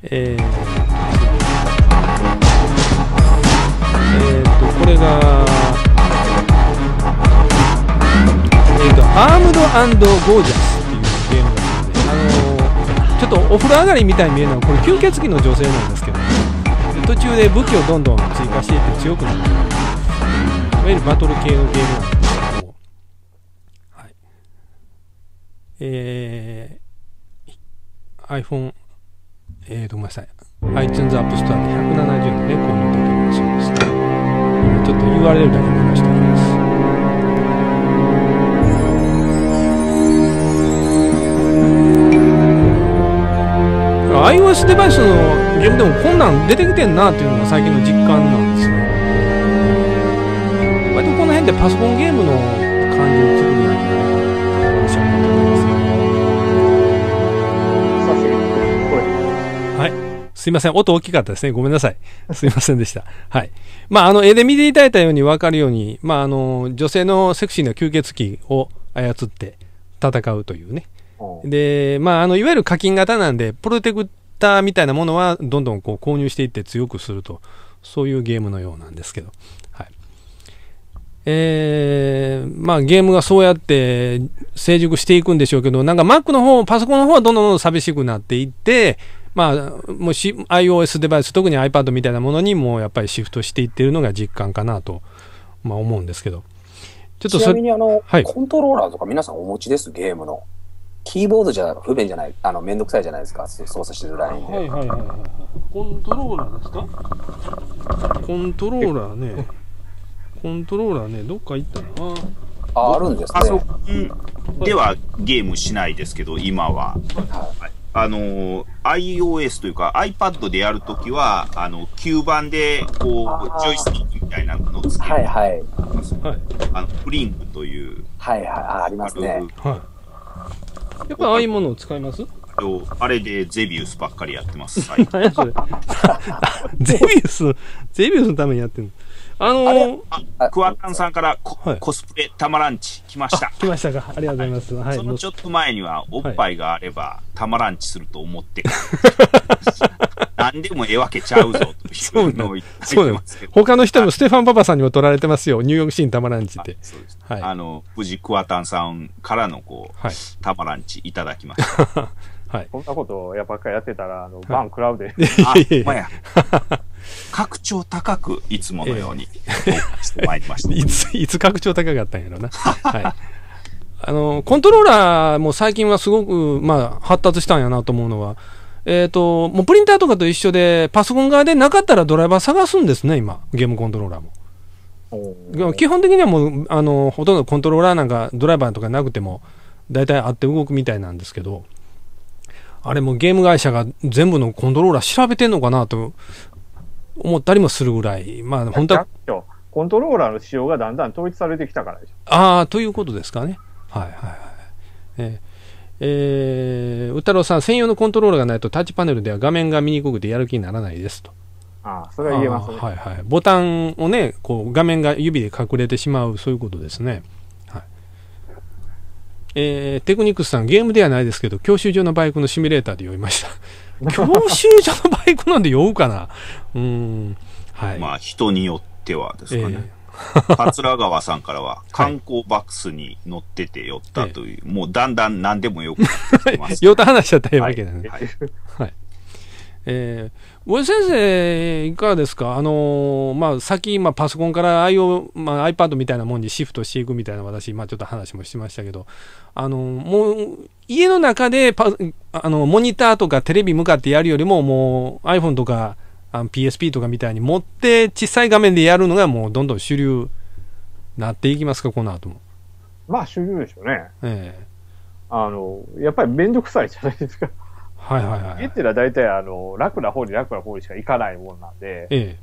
これが、アームド&ゴージャスっていうゲームなんで、ちょっとお風呂上がりみたいに見えるのは、これ吸血鬼の女性なんですけど、途中で武器をどんどん追加していって強くなっていく、いわゆるバトル系のゲームなんですけども、はい。iPhone、ごめんなさい。iTunes App Store で170円でね、購入できるそうですね。ちょっと URL だけ流しておきます。 iOS デバイスのゲームでもこんなん出てきてんなっていうのが最近の実感なんですよ。割とこの辺でパソコンゲームの感じを作るんじゃないかなと私は思っております。はい。すいません。音大きかったですね。ごめんなさい。すいませんでした。はい。まあ、絵で見ていただいたように分かるように、まあ、女性のセクシーな吸血鬼を操って戦うというね。で、まあ、いわゆる課金型なんで、プロテクターみたいなものはどんどんこう購入していって強くすると、そういうゲームのようなんですけど。はい。まあ、ゲームがそうやって成熟していくんでしょうけど、なんか Mac の方、パソコンの方はどんどん寂しくなっていって、まあ、もし iOS デバイス、特に iPad みたいなものにもやっぱりシフトしていっているのが実感かなと、まあ、思うんですけど。 ちなみにはい、コントローラーとか皆さんお持ちです？ゲームの。キーボードじゃ不便じゃない、めんどくさいじゃないですか、操作しづらいんで。 はいはいはいはい。コントローラーですか？コントローラーね、どっか行ったな。 あるんですね。 ではゲームしないですけど、今は。iOS というか iPad でやるときは、吸盤で、こう、ジョイスティックみたいなのをつける。はいはい。フリンクという。 はいはい、ありますね。 はい。やっぱりああいうものを使います？ あれでゼビウスばっかりやってます。 何やそれ。ゼビウスのためにやってるの？ クワタンさんからコスプレたまらんち来ました。 来ましたか。ありがとうございます。はい。 そのちょっと前にはおっぱいがあればたまらんちすると思って何でもええわけちゃうぞというのを言ってますけど。 他の人もステファンパパさんにも取られてますよ。ニューヨークシーンたまらんちって。 そうです。はい。無事クワタンさんからのたまらんちいただきました。 はい。こんなことをばっかりやってたら、バン食らうで。 まや。格調高く、いつものように、してまいりました。 いつ格調高かったんやろな。はい。コントローラーも最近はすごく、まあ、発達したんやなと思うのは、もうプリンターとかと一緒で、パソコン側でなかったらドライバー探すんですね、今。ゲームコントローラーも。基本的にはもう、ほとんどコントローラーなんかドライバーとかなくても、大体あって動くみたいなんですけど、あれもゲーム会社が全部のコントローラー調べてんのかなと思ったりもするぐらい、まあ本当は。 コントローラーの仕様がだんだん統一されてきたからでしょ。 ああ、ということですかね。はいはいはい。宇太郎さん、専用のコントローラーがないとタッチパネルでは画面が見にくくてやる気にならないですと。 ああ、それは言えますね。 はいはい。ボタンをね、こう画面が指で隠れてしまう、そういうことですね。テクニックスさん、ゲームではないですけど、教習所のバイクのシミュレーターで酔いました。教習所のバイクなんで酔うかな。 はい。まあ、人によってはですかね。桂川さんからは、観光バックスに乗ってて酔ったという、もうだんだん何でもよくなってきてます。 酔った話だったらいいわけなんで。はい。大江先生、いかがですか？まあ、先、パソコンから iPad みたいなものにシフトしていくみたいな、私、ちょっと話もしましたけど、もう、家の中でモニターとかテレビ向かってやるよりも、もう iPhone とかPSP とかみたいに持って小さい画面でやるのがもうどんどん主流なっていきますか、この後も。 まあ、主流でしょうね。やっぱりめんどくさいじゃないですか。 はいはいはい。 家っていうのは大体楽な方にしか行かないもんなんで、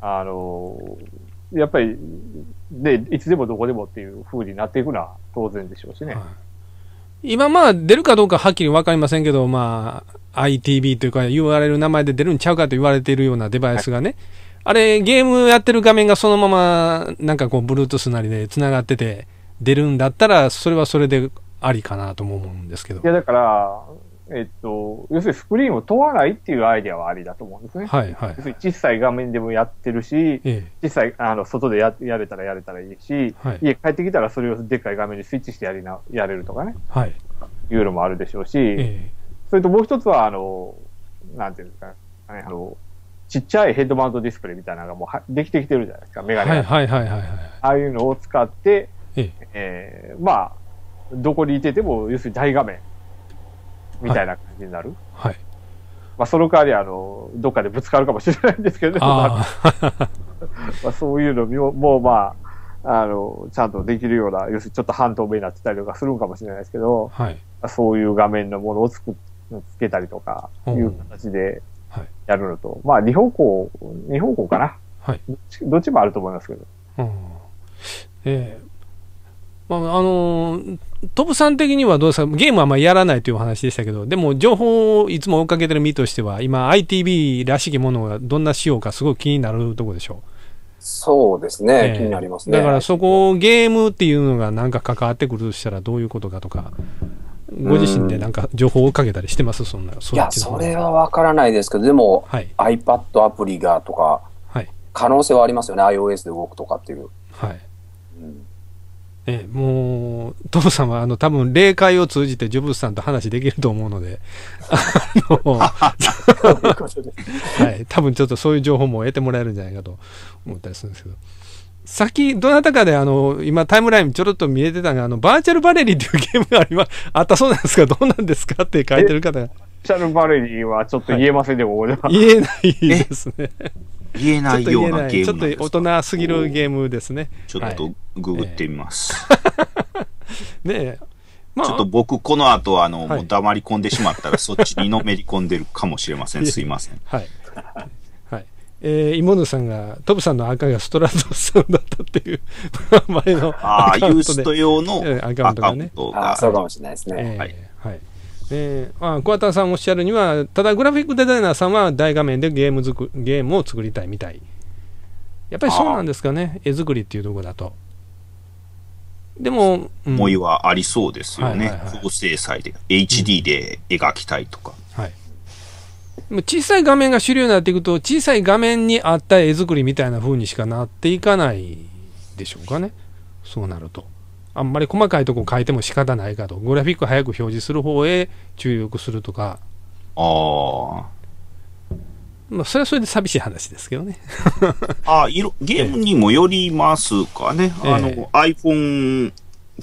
やっぱり、で、いつでもどこでもっていう風になっていくのは当然でしょうしね。 今出るかどうかはっきりわかりませんけど、ITV というか言われる名前で出るんちゃうかと言われているようなデバイスがね、あれゲームやってる画面がそのままなんかこう Bluetooth なりで繋がってて出るんだったら、それはそれでありかなとも思うんですけど。 いやだから、要するにスクリーンを問わないっていうアイデアはありだと思うんですね。 はいはい。 要するに小さい画面でもやってるし、小さい、外でやれたらいいし、家帰ってきたらそれをでっかい画面にスイッチしてやれるとかね。はい。いうのもあるでしょうし、それともう一つは、なんていうんですかね、ちっちゃいヘッドマウントディスプレイみたいなのがもうできてきてるじゃないですか、メガネが。はいはいはいはい。ああいうのを使って、どこにいてても、要するに大画面。みたいな感じになる。はい。その代わり、どっかでぶつかるかもしれないんですけどね。そういうのも、ちゃんとできるような、要するにちょっと半透明になってたりとかするんかもしれないですけど、はい。そういう画面のものを作っつけたりとか、いう形でやるのと、まあ、2方向かな。はい。どっちもあると思いますけど。 まあ、トブさん的にはどうですか、ゲームはあんまりやらないというお話でしたけど、でも情報をいつも追っかけてる身としては、今、ITV らしきものがどんな仕様か、すごく気になるところでしょう。 そうですね、気になりますね。 だからそこ、ゲームっていうのがなんか関わってくるとしたら、どういうことかとか、ご自身でなんか情報を追っかけたりしてます、そんな。 いや、それは分からないですけど、でも、はい、iPad アプリがとか、はい、可能性はありますよね、iOS で動くとかっていう。はい。 もう、トムさんは多分霊界を通じてジョブズさんと話できると思うので、はい、多分ちょっとそういう情報も得てもらえるんじゃないかと思ったりするんですけど、さっきどなたかで今タイムラインちょろっと見えてたのがバーチャルバレリーっていうゲームがあったそうなんですが、どうなんですかって書いてる方が。 バーチャルバレリーはちょっと言えませんでも、 言えないですね。 言えないようなゲームなんですか。 ちょっと大人すぎるゲームですね。 ちょっとググってみます。 ねえ。 まあ、ちょっと僕この後もう黙り込んでしまったらそっちにのめり込んでるかもしれません。すいません。 はい。はい。芋野さんがトブさんの赤がストラトスさんだったっていう前のアカウントで。ユースト用のアカウントがね。 そうかもしれないですね。 はい。はい。桑田さんおっしゃるには、ただグラフィックデザイナーさんは大画面でゲームを作りたいみたい。やっぱりそうなんですかね、絵作りっていうところだと。でも、 思いはありそうですよね。高精細で、HD で描きたいとか。はい。 小さい画面が主流になっていくと、小さい画面に合った絵作りみたいな風にしかなっていかないでしょうかね。そうなると。あんまり細かいとこ書いても仕方ないかと、グラフィック早く表示する方へ注力するとか。まあ、それはそれで寂しい話ですけどね。 ゲームにもよりますかね。iPhone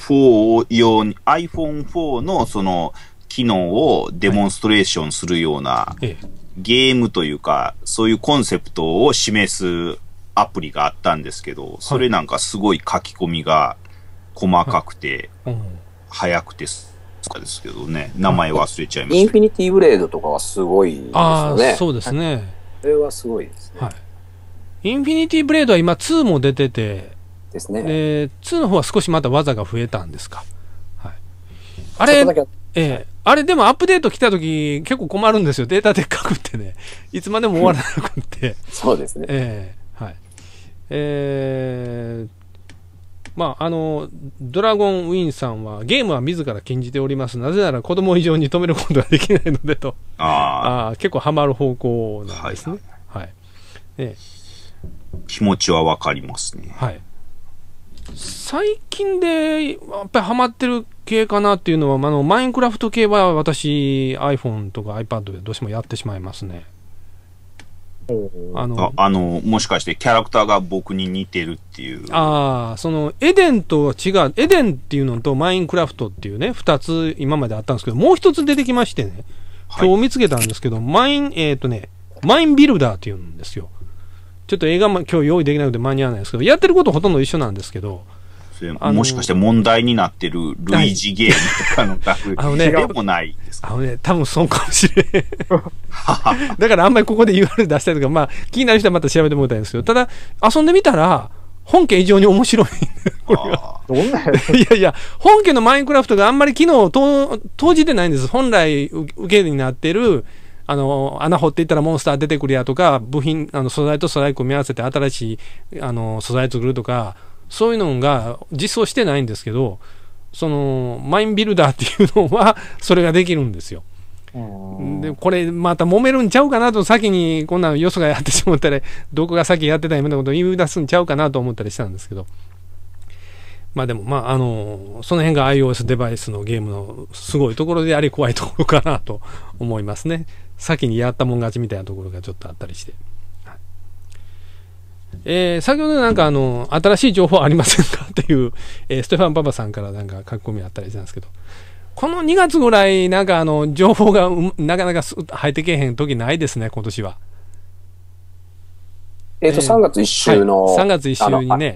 4のその機能をデモンストレーションするようなゲームというか、そういうコンセプトを示すアプリがあったんですけど、それなんかすごい書き込みが細かくて、早くてですけどね、名前忘れちゃいました。 インフィニティブレードとかはすごいですよね。 そうですね。 それはすごいですね。 インフィニティブレードは今2も出てて、 ですね。 2の方は少しまた技が増えたんですか。はい。あれでもアップデート来た時結構困るんですよ。データでっかくってね。いつまでも終わらなくって。 そうですね。 はい。まあ、ドラゴンウィンさんは、ゲームは自ら禁じております。なぜなら子供以上に止めることができないのでと。結構ハマる方向なんですね。はい。 気持ちはわかりますね。 はい。最近で、やっぱりハマってる系かなっていうのは、マインクラフト系は私、iPhone とか iPad でどうしてもやってしまいますね。 もしかしてキャラクターが僕に似てるっていう。 エデンとは違う。エデンっていうのとマインクラフトっていうね、二つ今まであったんですけど、もう一つ出てきましてね、今日見つけたんですけど、マインビルダーっていうんですよ。ちょっと映画も今日用意できなくて間に合わないですけど、やってることほとんど一緒なんですけど、 もしかして問題になってる類似ゲームとかの違いもないですか？ 多分そうかもしれん。だからあんまりここで URL 出したりとか、まあ気になる人はまた調べてもらいたいんですけど、ただ遊んでみたら、本家以上に面白い。これが。 どんないや、本家のマインクラフトがあんまり機能を投じてないんです。本来受けになってる、穴掘っていったらモンスター出てくるやとか、部品、素材と素材組み合わせて新しい、素材作るとか、そういうのが実装してないんですけど、マインビルダーっていうのは、それができるんですよ。で、これまた揉めるんちゃうかなと、先にこんなよそがやってしまったら、どこが先やってたみたいなことを言い出すんちゃうかなと思ったりしたんですけど。まあでも、その辺が iOS デバイスのゲームのすごいところであり怖いところかなと思いますね。先にやったもん勝ちみたいなところがちょっとあったりして。先ほどなんか新しい情報ありませんかっていう、ステファンパパさんからなんか書き込みあったりしたんですけど、この2月ぐらいなんか情報がなかなか入ってけへん時ないですね、今年は。 3月1週の。 3月1週にね。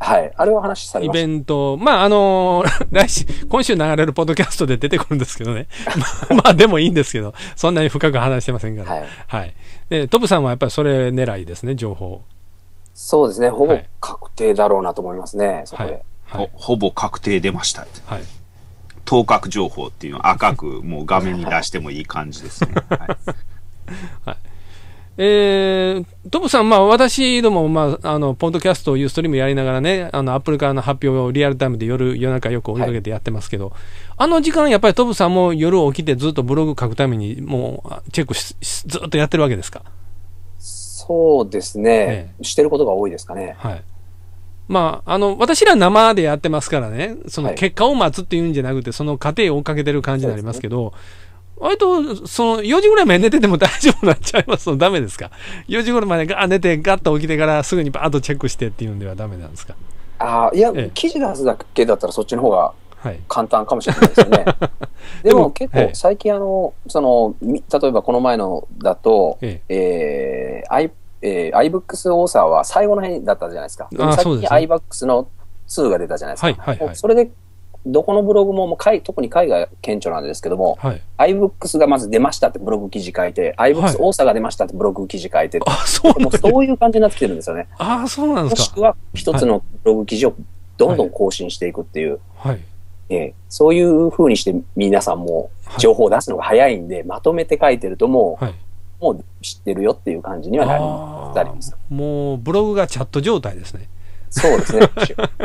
はい。あれは話されました。 イベント、まあ、今週流れるポッドキャストで出てくるんですけどね。まあ、でもいいんですけど、そんなに深く話してませんから。はい。はい。で、トブさんはやっぱりそれ狙いですね、情報。 そうですね。ほぼ確定だろうなと思いますね、そこで。 はい。ほぼ確定出ました。はい。当確情報っていうのを赤くもう画面に出してもいい感じですね。はい。 はいトブさん、まあ、私ども、まあ、ポッドキャスト、ユーストリームやりながらね、アップルからの発表をリアルタイムで夜中よく追いかけてやってますけど、はい、時間、やっぱりトブさんも夜起きてずっとブログ書くために、もう、チェックずっとやってるわけですか？ そうですね。してることが多いですかね。 はい。まあ、私ら生でやってますからね、その結果を待つっていうんじゃなくて、その過程を追っかけてる感じになりますけど、割と、4時ぐらいまで寝てても大丈夫になっちゃいますのダメですか？ 4 時ぐらいまで寝てガッと起きてからすぐにバーッとチェックしてっていうんではダメなんですか？ いや、記事出すだけだったらそっちの方が簡単かもしれないですよね。でも結構最近例えばこの前のだと、iBooks オーサーは最後の辺だったじゃないですか。最近 iBooks の2が出たじゃないですか。それでどこのブログも特に海外顕著なんですけども、iBooks がまず出ましたってブログ記事書いて、iBooks オーサーが出ましたってブログ記事書いて、そういう感じになってきてるんですよね。 ああ、そうなんですか。 もしくは一つのブログ記事をどんどん更新していくっていう、そういう風にして皆さんも情報を出すのが早いんで、まとめて書いてるともう知ってるよっていう感じにはなります。 もうブログがチャット状態ですね。 そうですね。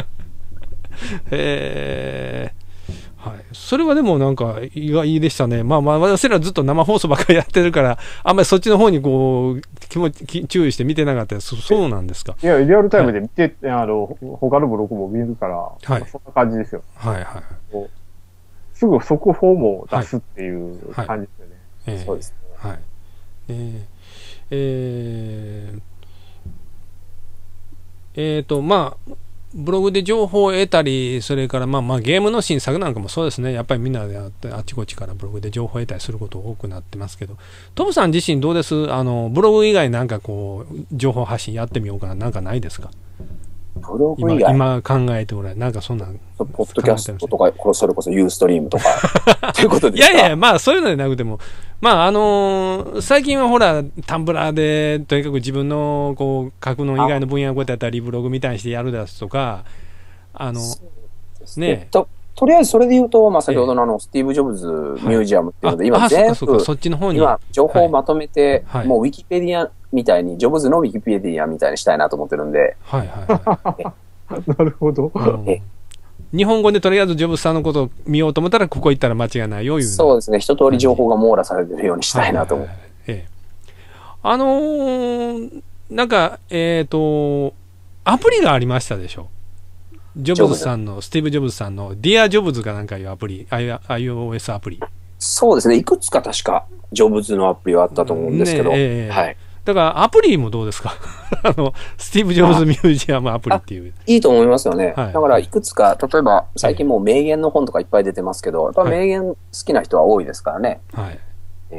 はい。それはでもなんか意外でしたね。まあ私らずっと生放送ばっかりやってるから、あんまりそっちの方にこう、注意して見てなかったです。そうなんですか。 いや、リアルタイムで見て、他のブログも見るから、そんな感じですよ。 はいはい。 すぐ速報も出すっていう感じですよね。 そうですね。 はい。まあ、ブログで情報を得たり、それからまあゲームの新作なんかもそうですね。やっぱりみんなであちこちからブログで情報を得たりすること多くなってますけど、トムさん自身どうです？ブログ以外なんかこう、情報発信やってみようかな、なんかないですか？ ブログ以外今考えておられなんかそんなポッドキャストとか、それこそユーストリームとか、ということですか？ いやいや、まあそういうのでなくても、まあ最近はほら、タンブラーで、とにかく自分のこう、書くの以外の分野をこうやったり、ブログみたいにしてやるですとか、 ね。とりあえずそれで言うと、まあ先ほどのスティーブ・ジョブズミュージアムっていうので、今全部、今情報をまとめて、もうウィキペディアみたいに、ジョブズのウィキペディアみたいにしたいなと思ってるんで。 なるほど。 日本語でとりあえずジョブズさんのことを見ようと思ったら、ここ行ったら間違いないよ、いう。 そうですね。一通り情報が網羅されてるようにしたいなと思う。 なんか、アプリがありましたでしょ。ジョブズさんの、スティーブ・ジョブズさんの、ディア・ジョブズかなんかいうアプリ、iOS アプリ。 そうですね。いくつか確か、ジョブズのアプリはあったと思うんですけど。はい。 だからアプリもどうですか？スティーブ・ジョブズ・ミュージアムアプリっていう。 いいと思いますよね。だからいくつか、例えば最近もう名言の本とかいっぱい出てますけど、やっぱ名言好きな人は多いですからね。はい。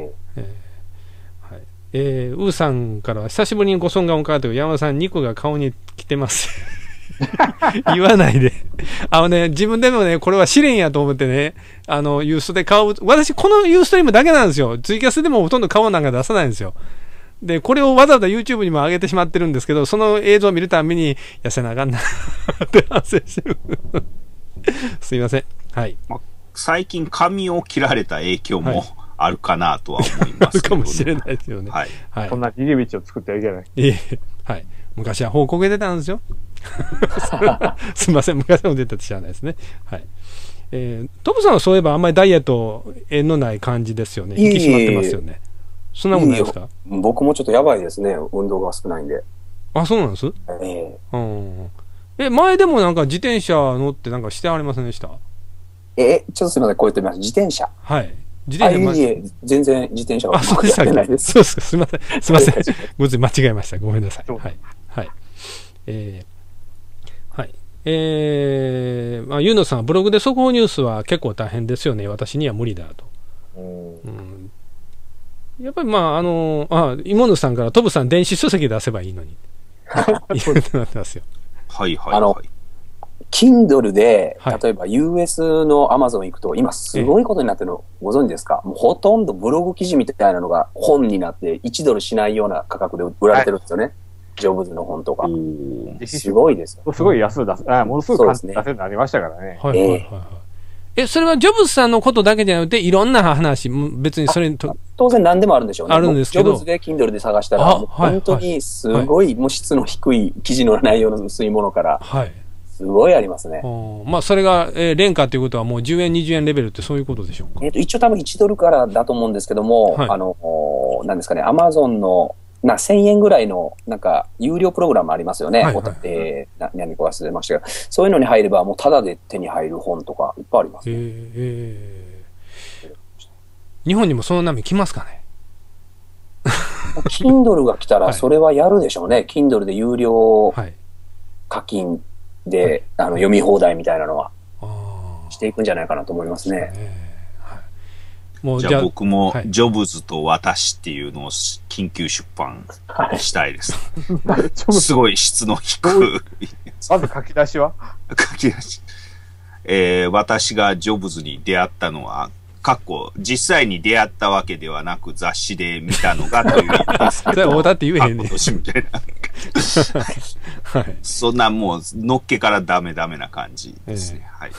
ウーさんからは久しぶりにご尊顔を伺って、山田さん肉が顔に来てます。言わないで。自分でもね、これは試練やと思ってね、ユーストで顔、私このユーストリームだけなんですよ。ツイキャスでもほとんど顔なんか出さないんですよ。で、これをわざわざ YouTube にも上げてしまってるんですけど、その映像を見るたびに、痩せなあかんなって反省してる。すいません。はい。 最近髪を切られた影響もあるかなとは思いますけど、ね。あるかもしれないですよね。 はい。こんな逃げ道を作ってはいけない。 はい。昔は報告出たんですよ。すみません。昔も出たって知らないですね。はい。トムさんはそういえばあんまりダイエット縁のない感じですよね。引き締まってますよね。そんなもんないですか？ 僕もちょっとやばいですね。運動が少ないんで。 あ、そうなんです？前でもなんか自転車乗ってなんかしてありませんでした？ ちょっとすみません。こう言ってみます。自転車。 はい。 自転車。全然自転車はそうでしたっけ？そうです。すみません。すみません。ごめんなさい。間違えました。ごめんなさい。はい。はい。はい。ユーノさんはブログで速報ニュースは結構大変ですよね。私には無理だと。やっぱり芋野さんからトブさん電子書籍出せばいいのに。言うてなってますよ。 はいはいはい。 Kindle で、例えば US の Amazon 行くと、今すごいことになってるのご存知ですか？もうほとんどブログ記事みたいなのが本になって1ドルしないような価格で売られてるんですよね。ジョブズの本とか。すごいですよ。 すごい安く出す。ものすごい簡単に出せるようになりましたからね。 それはジョブズさんのことだけじゃなくて、いろんな話、別にそれに当然何でもあるんでしょうね。 あるんですけど。 ジョブズで Kindle で探したら、本当にすごい、もう質の低い記事の内容の薄いものから、すごいありますね。 まあ、それが、廉価ということはもう10円、20円レベルってそういうことでしょうか？ 一応多分1ドルからだと思うんですけども、なんですかね、Amazon の、1000円ぐらいの、有料プログラムありますよね。何個忘れましたけど、そういうのに入れば、もうタダで手に入る本とか、いっぱいあります、ね。 日本にもその波来ますかね ？Kindle が来たら、それはやるでしょうね。Kindle で有料課金で、読み放題みたいなのは、していくんじゃないかなと思いますね。 じゃあ僕も、ジョブズと私っていうのを緊急出版したいです。すごい質の低い。 まず書き出しは書き出し。私がジョブズに出会ったのは、実際に出会ったわけではなく雑誌で見たのがという意味ですけど。 だって言えへんねん。 そんなもう、のっけからダメな感じですね。はい。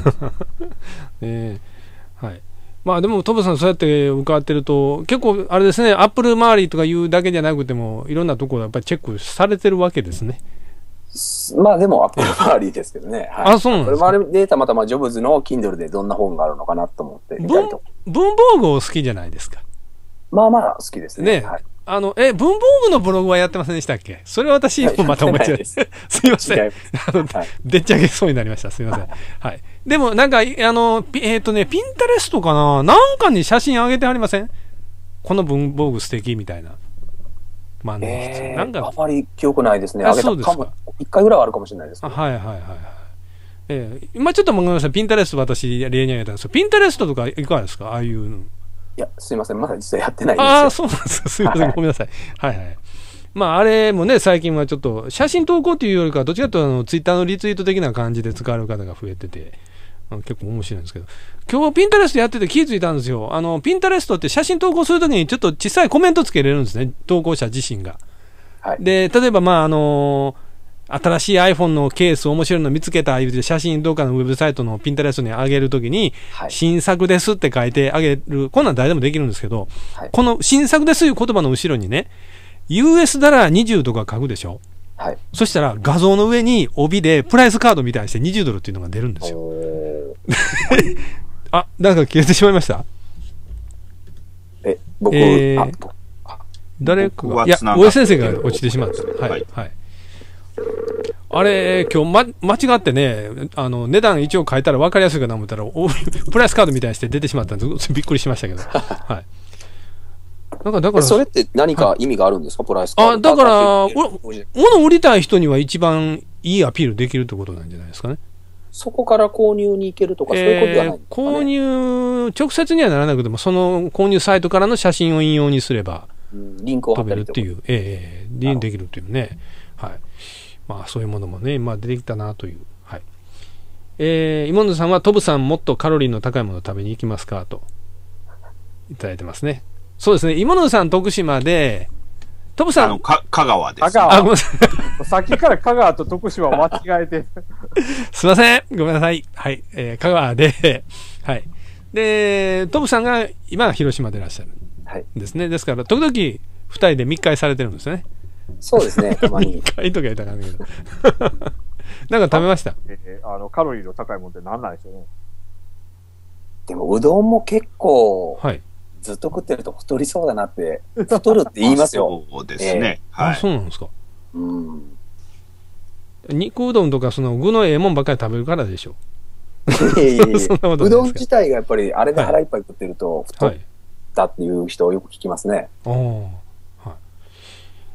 はい。まあでもトブさんそうやって伺ってると結構あれですね、アップル周りとかいうだけじゃなくてもいろんなところやっぱりチェックされてるわけですね。 まあでもアップル周りですけどね。 はい、そうなんですか。 アップル周りでたまたまジョブズの Kindle でどんな本があるのかなと思って見たりと。 文房具を好きじゃないですか。 まあまあ好きですね。 はい、文房具のブログはやってませんでしたっけ？それは私もまた思い違いです。すいません。でっち上げそうになりました。すいません。はい。でもなんか、ピンタレストかな？なんかに写真あげてはりません？この文房具素敵みたいな。まあね、 なんか。あまり記憶ないですね。あげたかも。一回ぐらいはあるかもしれないですけど。 はいはいはいはい。今ちょっとごめんなさい。ピンタレスト私例に挙げたんですけど、ピンタレストとかいかがですか？ああいうの。 いや、すいません。まだ実際やってないんですよ。 ああ、そうなんですか。すいません。ごめんなさい。はいはい。まあ、あれもね、最近はちょっと、写真投稿っていうよりか、どっちかというと、ツイッターのリツイート的な感じで使われる方が増えてて、結構面白いんですけど、今日ピンタレストやってて気づいたんですよ。ピンタレストって写真投稿するときにちょっと小さいコメントつけれるんですね。投稿者自身が。はい、で、例えば、まあ、新しい iPhone のケース面白いの見つけた言うて写真どっかのウェブサイトのピンタレストに上げるときに、はい、新作ですって書いてあげる。こんなん誰でもできるんですけど、はい、この新作ですという言葉の後ろにね、US ダラー20とか書くでしょ。はい。そしたら画像の上に帯でプライスカードみたいにして20ドルっていうのが出るんですよ。あ、なんか消えてしまいました？ 僕、 誰かが、いや、大江先生が落ちてしまった。はい。はい。あれ、今日間違ってね、値段一応書いたら分かりやすいかなと思ったら、プライスカードみたいにして出てしまったんで、びっくりしましたけど。はい。だからそれって何か意味があるんですか、プライスカード。だから、物売りたい人には一番いいアピールできるってことなんじゃないですかね。 そこから購入に行けるとか、そういうことじゃないですかね。 購入、直接にはならなくても、その購入サイトからの写真を引用にすれば、 リンクを貼ったり飛べるっていう、リンクできるっていうね。はい。まあ、そういうものもね、まあ、出てきたなという。はい。今野さんは、トブさんもっとカロリーの高いものを食べに行きますかと、いただいてますね。そうですね。今野さん徳島で、トブさん。 香川です。 香川。ごめんなさい。さっきから香川と徳島を間違えて。 すいません。ごめんなさい。はい。香川で、はい。で、トブさんが今、広島でいらっしゃる。はい。ですね。ですから、時々、二人で密会されてるんですよね。 そうですね。たまに。 密会とか言ったらあかんけど。なんか食べました？ カロリーの高いもんって何なんでしょうね。 でも、うどんも結構、 はい。 ずっと食ってると太りそうだなって、太るって言いますよ。 そうですね。はい。 そうなんですか。肉うどんとか、その具のええもんばっかり食べるからでしょ。 うどん自体がやっぱり、あれで腹いっぱい食ってると、太ったっていう人をよく聞きますね。 はい。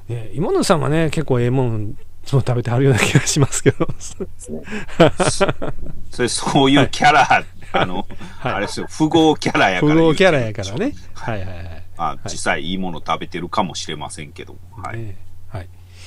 今野さんはね、結構ええもん、食べてはるような気がしますけど。そうですね。 そういうキャラ、あれですよ、富豪キャラやから。 富豪キャラやからね。はいはいはい。 実際いいもの食べてるかもしれませんけど。はい。 はい。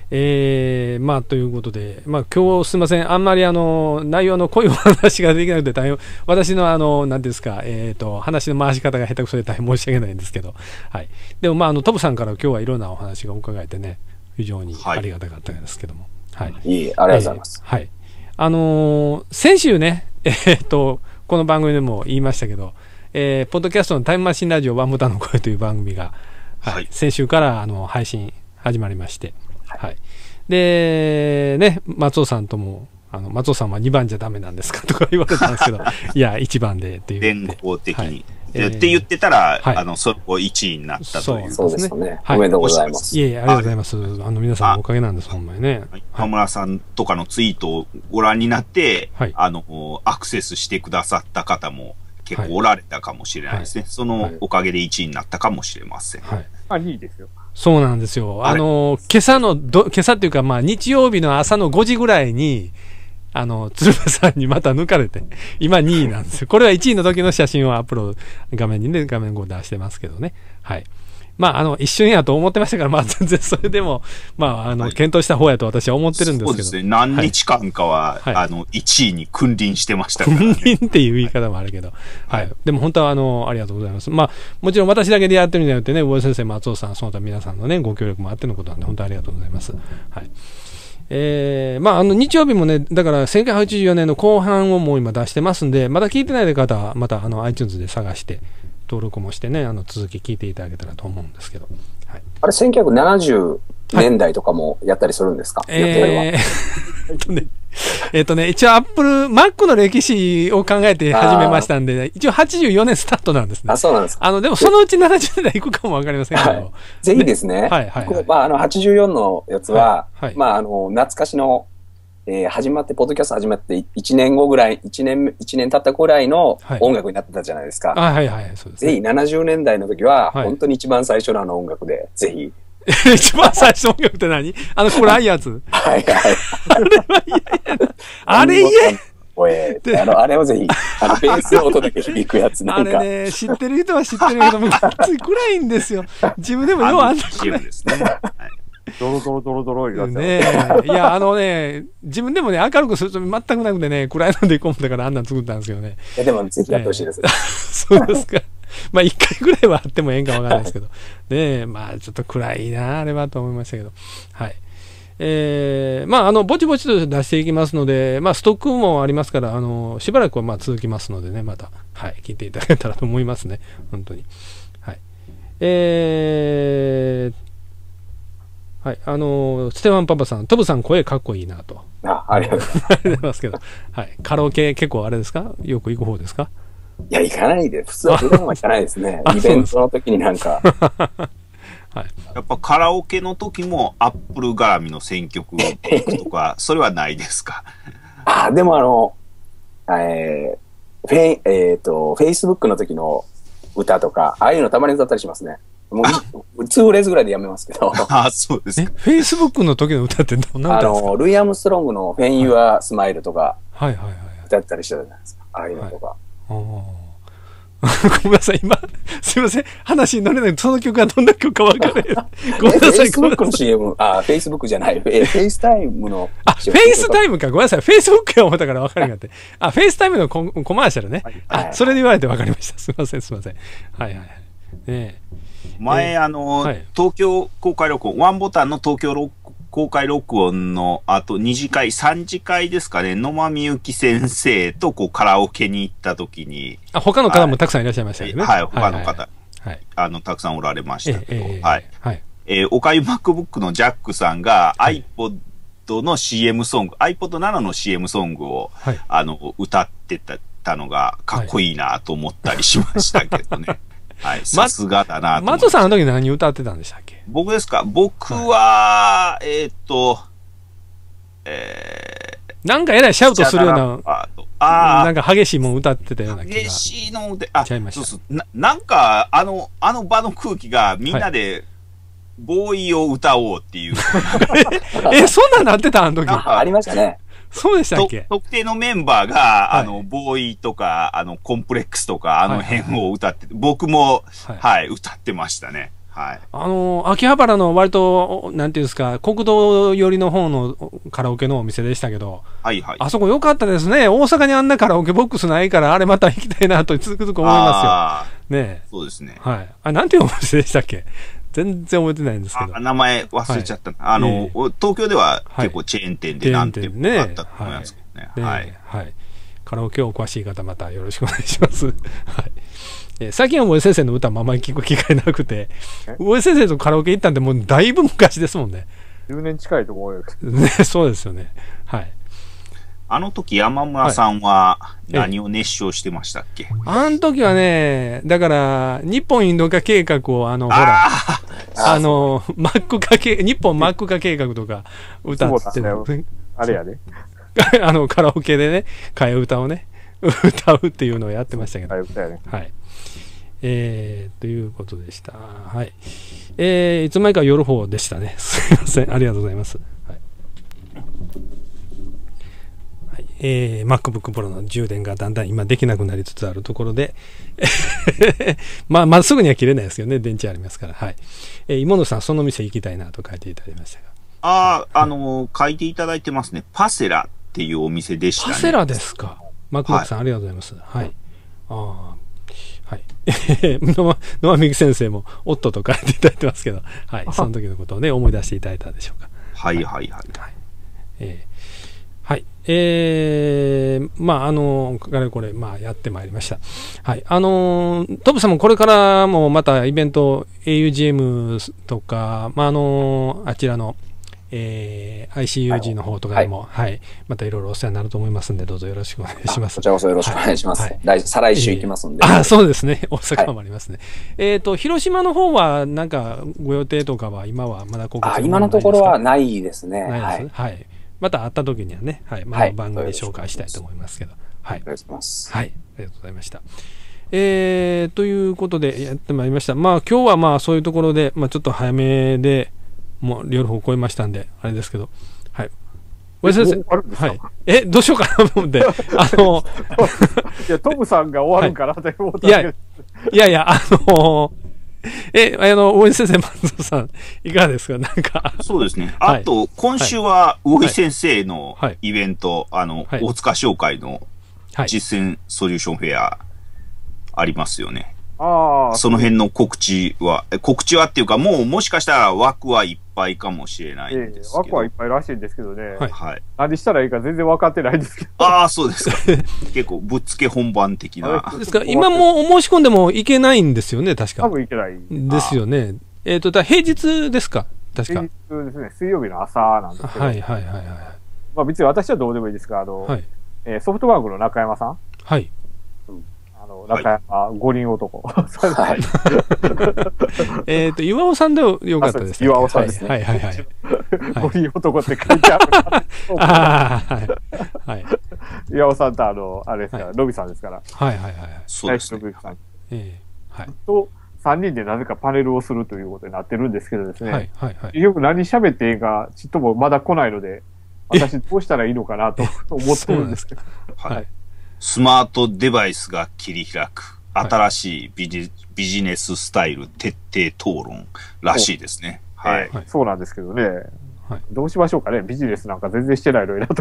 まあ、ということで、まあ、今日すみません。あんまり内容の濃いお話ができなくて大変、私の何ていうんですか、話の回し方が下手くそで大変申し訳ないんですけど、はい。でも、まあ、トブさんから今日はいろんなお話が伺えてね、非常にありがたかったんですけども。はい。 いいえ、ありがとうございます。 はい。先週ね、この番組でも言いましたけど、ポッドキャストのタイムマシンラジオワンボタンの声という番組が、はい、先週から配信始まりまして、はい。で、ね、松尾さんとも、松尾さんは2番じゃダメなんですかとか言われたんですけど、いや、1番でっていう。 連合的に。はいって言ってたら、そこ1位になったという。 そうですね。おめでとうございます。 いえいえ、ありがとうございます。皆さんのおかげなんです、ほんまにね。 河村さんとかのツイートをご覧になって、アクセスしてくださった方も結構おられたかもしれないですね。そのおかげで1位になったかもしれません。 はい。2位ですよ。 そうなんですよ。今朝っていうか、まあ、日曜日の朝の5時ぐらいに、鶴瓶さんにまた抜かれて、今2位なんですよ。これは1位の時の写真をアップロード、画面にね、画面を出してますけどね。はい。まあ、一瞬やと思ってましたから、まあ、全然それでも、まあ、検討した方やと私は思ってるんですけど。そうですね。何日間かは、1位に君臨してましたから、 ね。君臨っていう言い方もあるけど。はい。でも本当は、ありがとうございます。まあ、もちろん私だけでやってるんじゃなくてね、上先生、松尾さん、その他皆さんのね、ご協力もあってのことなんで、本当にありがとうございます。はい。まあ、日曜日もね、だから1984年の後半をもう今出してますんで、まだ聞いてない方は、またiTunes で探して、登録もしてね、続き聞いていただけたらと思うんですけど。はい、 あれ、1970年代とかもやったりするんですか？ 一応Mac の歴史を考えて始めましたんで、一応84年スタートなんですね。 そうなんですか。 でもそのうち70年代行くかもわかりませんけど。 ぜひですね。はいはい。まあ、84のやつは、まあ、懐かしの、始まって、ポッドキャスト始まって1年後ぐらい、1年経ったぐらいの音楽になってたじゃないですか。 はいはい、そうですね。 ぜひ70年代の時は、本当に一番最初の音楽で、ぜひ。 一番最初の音楽って何？暗いやつ。 はいはい。 あれは嫌やな。あれ嫌あれをぜひ、ベースの音だけ響くやつなんか。 あれね、知ってる人は知ってるけども、暗いんですよ。自分でもようあんな暗いですね。 ドロドロドロドロいねいや、自分でもね、明るくすると全くなくてね、暗いので込むだからあんなん作ったんですけどね。 でも、ぜひやってほしいです。 そうですか。まあ、一回ぐらいはあってもええんかわかんないですけど。ねまあ、ちょっと暗いな、あれはと思いましたけど。はい。まあ、ぼちぼちと出していきますので、まあ、ストックもありますから、しばらくはまあ続きますのでね、また、はい、聞いていただけたらと思いますね。本当に。はい。はい。ステファンパパさん、トブさん声かっこいいなと。 ありがとうございますけど。はい。カラオケ結構あれですか？よく行く方ですか？ いや、行かないで。普通は普段は行かないですね。イベントの時になんか。 はい、やっぱカラオケの時もアップル絡みの選曲とか、それはないですか？ でもFacebook の時の歌とか、ああいうのたまに歌ったりしますね。もう、2フレーズぐらいでやめますけど。 そうですか。 Facebook の時の歌ってどんな歌ですか？ ルイ・アームストロングの When You Are Smile とか、歌ったりしたじゃないですか。ああいうのとか。 ごめんなさい、今、すいません、話に乗れない。その曲はどんな曲か分からない。ごめんなさい、 Facebook の CM、Facebook じゃない、FaceTime の。 FaceTime か、ごめんなさい、Facebook が思ったから分からなかった。FaceTime のコマーシャルね。それで言われて分かりました。すいません、すいません。はいはいはい。 前、東京公開録音、ワンボタンの東京公開録音の後、2次会、3次会ですかね、野間みゆき先生とカラオケに行った時に。 他の方もたくさんいらっしゃいましたよね。 はい、他の方。たくさんおられましたけど。はい。おかゆ MacBook のジャックさんが iPod の CM ソング、iPod 7の CM ソングを、歌ってたのがかっこいいなと思ったりしましたけどね。はい、さすがだなと。 松尾さんあの時何歌ってたんでしたっけ？ 僕ですか？僕は、 なんかえらいシャウトするような、なんか激しいもん歌ってたような気が。 激しいので、なんか、場の空気がみんなで、ボーイを歌おうっていう。 そんなんなってたあの時。 ありましたね。 そうでしたっけ？ 特定のメンバーが、ボーイとか、コンプレックスとか、辺を歌ってて、僕も、歌ってましたね。 はい。 秋葉原の割と、なんていうんですか、国道寄りの方のカラオケのお店でしたけど、 はいはい。 あそこ良かったですね。大阪にあんなカラオケボックスないから、あれまた行きたいなとつくづく思いますよ。ねそうですね。 はい。なんていうお店でしたっけ？全然覚えてないんですけど。 名前忘れちゃった。東京では結構チェーン店で何店もあったと思いますけどね。はい。 はい。カラオケお詳しい方またよろしくお願いします。はい。最近は大江先生の歌もあまり聞く機会なくて、大江先生とカラオケ行ったんでもうだいぶ昔ですもんね。 10年近いと思うよ。 ね、そうですよね。はい。 あの時山村さんは何を熱唱してましたっけ？ あの時はね、だから、日本インド化計画をほら、マック化計、日本マック化計画とか歌ってる。 あれやで。 カラオケでね、替え歌をね、歌うっていうのをやってましたけど。 替え歌やね。 はい。ということでした。はい。いつ前か夜方でしたね。すいません。ありがとうございます。はい。はい、MacBook Pro の充電がだんだん今できなくなりつつあるところで、まあすぐには切れないですけどね、電池ありますから。はい。芋野さん、その店行きたいなと書いていただきましたが。 書いていただいてますね。パセラっていうお店でしたね。 パセラですか。MacBook さん、ありがとうございます。はい。はい。野間美樹先生も、夫と書いていただいてますけど、はい。その時のことをね、思い出していただいたでしょうか。 はいはいはい。はい。 はい。かれこれ、やってまいりました。はい。トブさんもこれからもまたイベント、augm とか、あちらの、ICUG の方とかでも、はい、またいろいろお世話になると思いますんで、どうぞよろしくお願いします。 こちらこそよろしくお願いします。再来週行きますんで。 そうですね。大阪もありますね。広島の方は、なんか、ご予定とかは、今はまだ告知今のところはないですね。 ないです。はい。また会った時にはね、はい、まあ、番組で紹介したいと思いますけど。はい。 ありがとうございます。 はい。ありがとうございました。ということで、やってまいりました。今日はそういうところで、ちょっと早めで、もう夜方超えましたんで、あれですけど、はい。おや先生、はい。どうしようかなと思って、いや、トムさんが終わるんかなと思ったいや、大江先生、松尾さん、いかがですか？なんか。 そうですね。あと、今週は、大井先生のイベント、大塚商会の実践ソリューションフェア、ありますよね。その辺の告知はっていうか、もしかしたら枠はいっぱいかもしれないんですけど。 枠はいっぱいらしいんですけどね。 はい。 何したらいいか全然分かってないんですけど。 そうですか。結構ぶっつけ本番的な。 ですから、今もお申し込んでもいけないんですよね、確か。 多分いけない。 ですよね。平日ですか？確か。 平日ですね。水曜日の朝なんですけど。 はい。 別に私はどうでもいいですが、ソフトバンクの中山さん。 はい。 中山五輪男。 岩尾さんでよかったですね。 岩尾さんですね。五輪男って書いてある。岩尾さんとあれですから、ロビさんですから。 そうですね。 と、3人でなぜかパネルをするということになってるんですけどですね。よく何喋っていいか、ちっともまだ来ないので、私どうしたらいいのかなと思ってるんですけど。 はい。スマートデバイスが切り開く新しいビジネススタイル徹底討論らしいですね。はい。 そうなんですけどね。どうしましょうかね。ビジネスなんか全然してないのになと。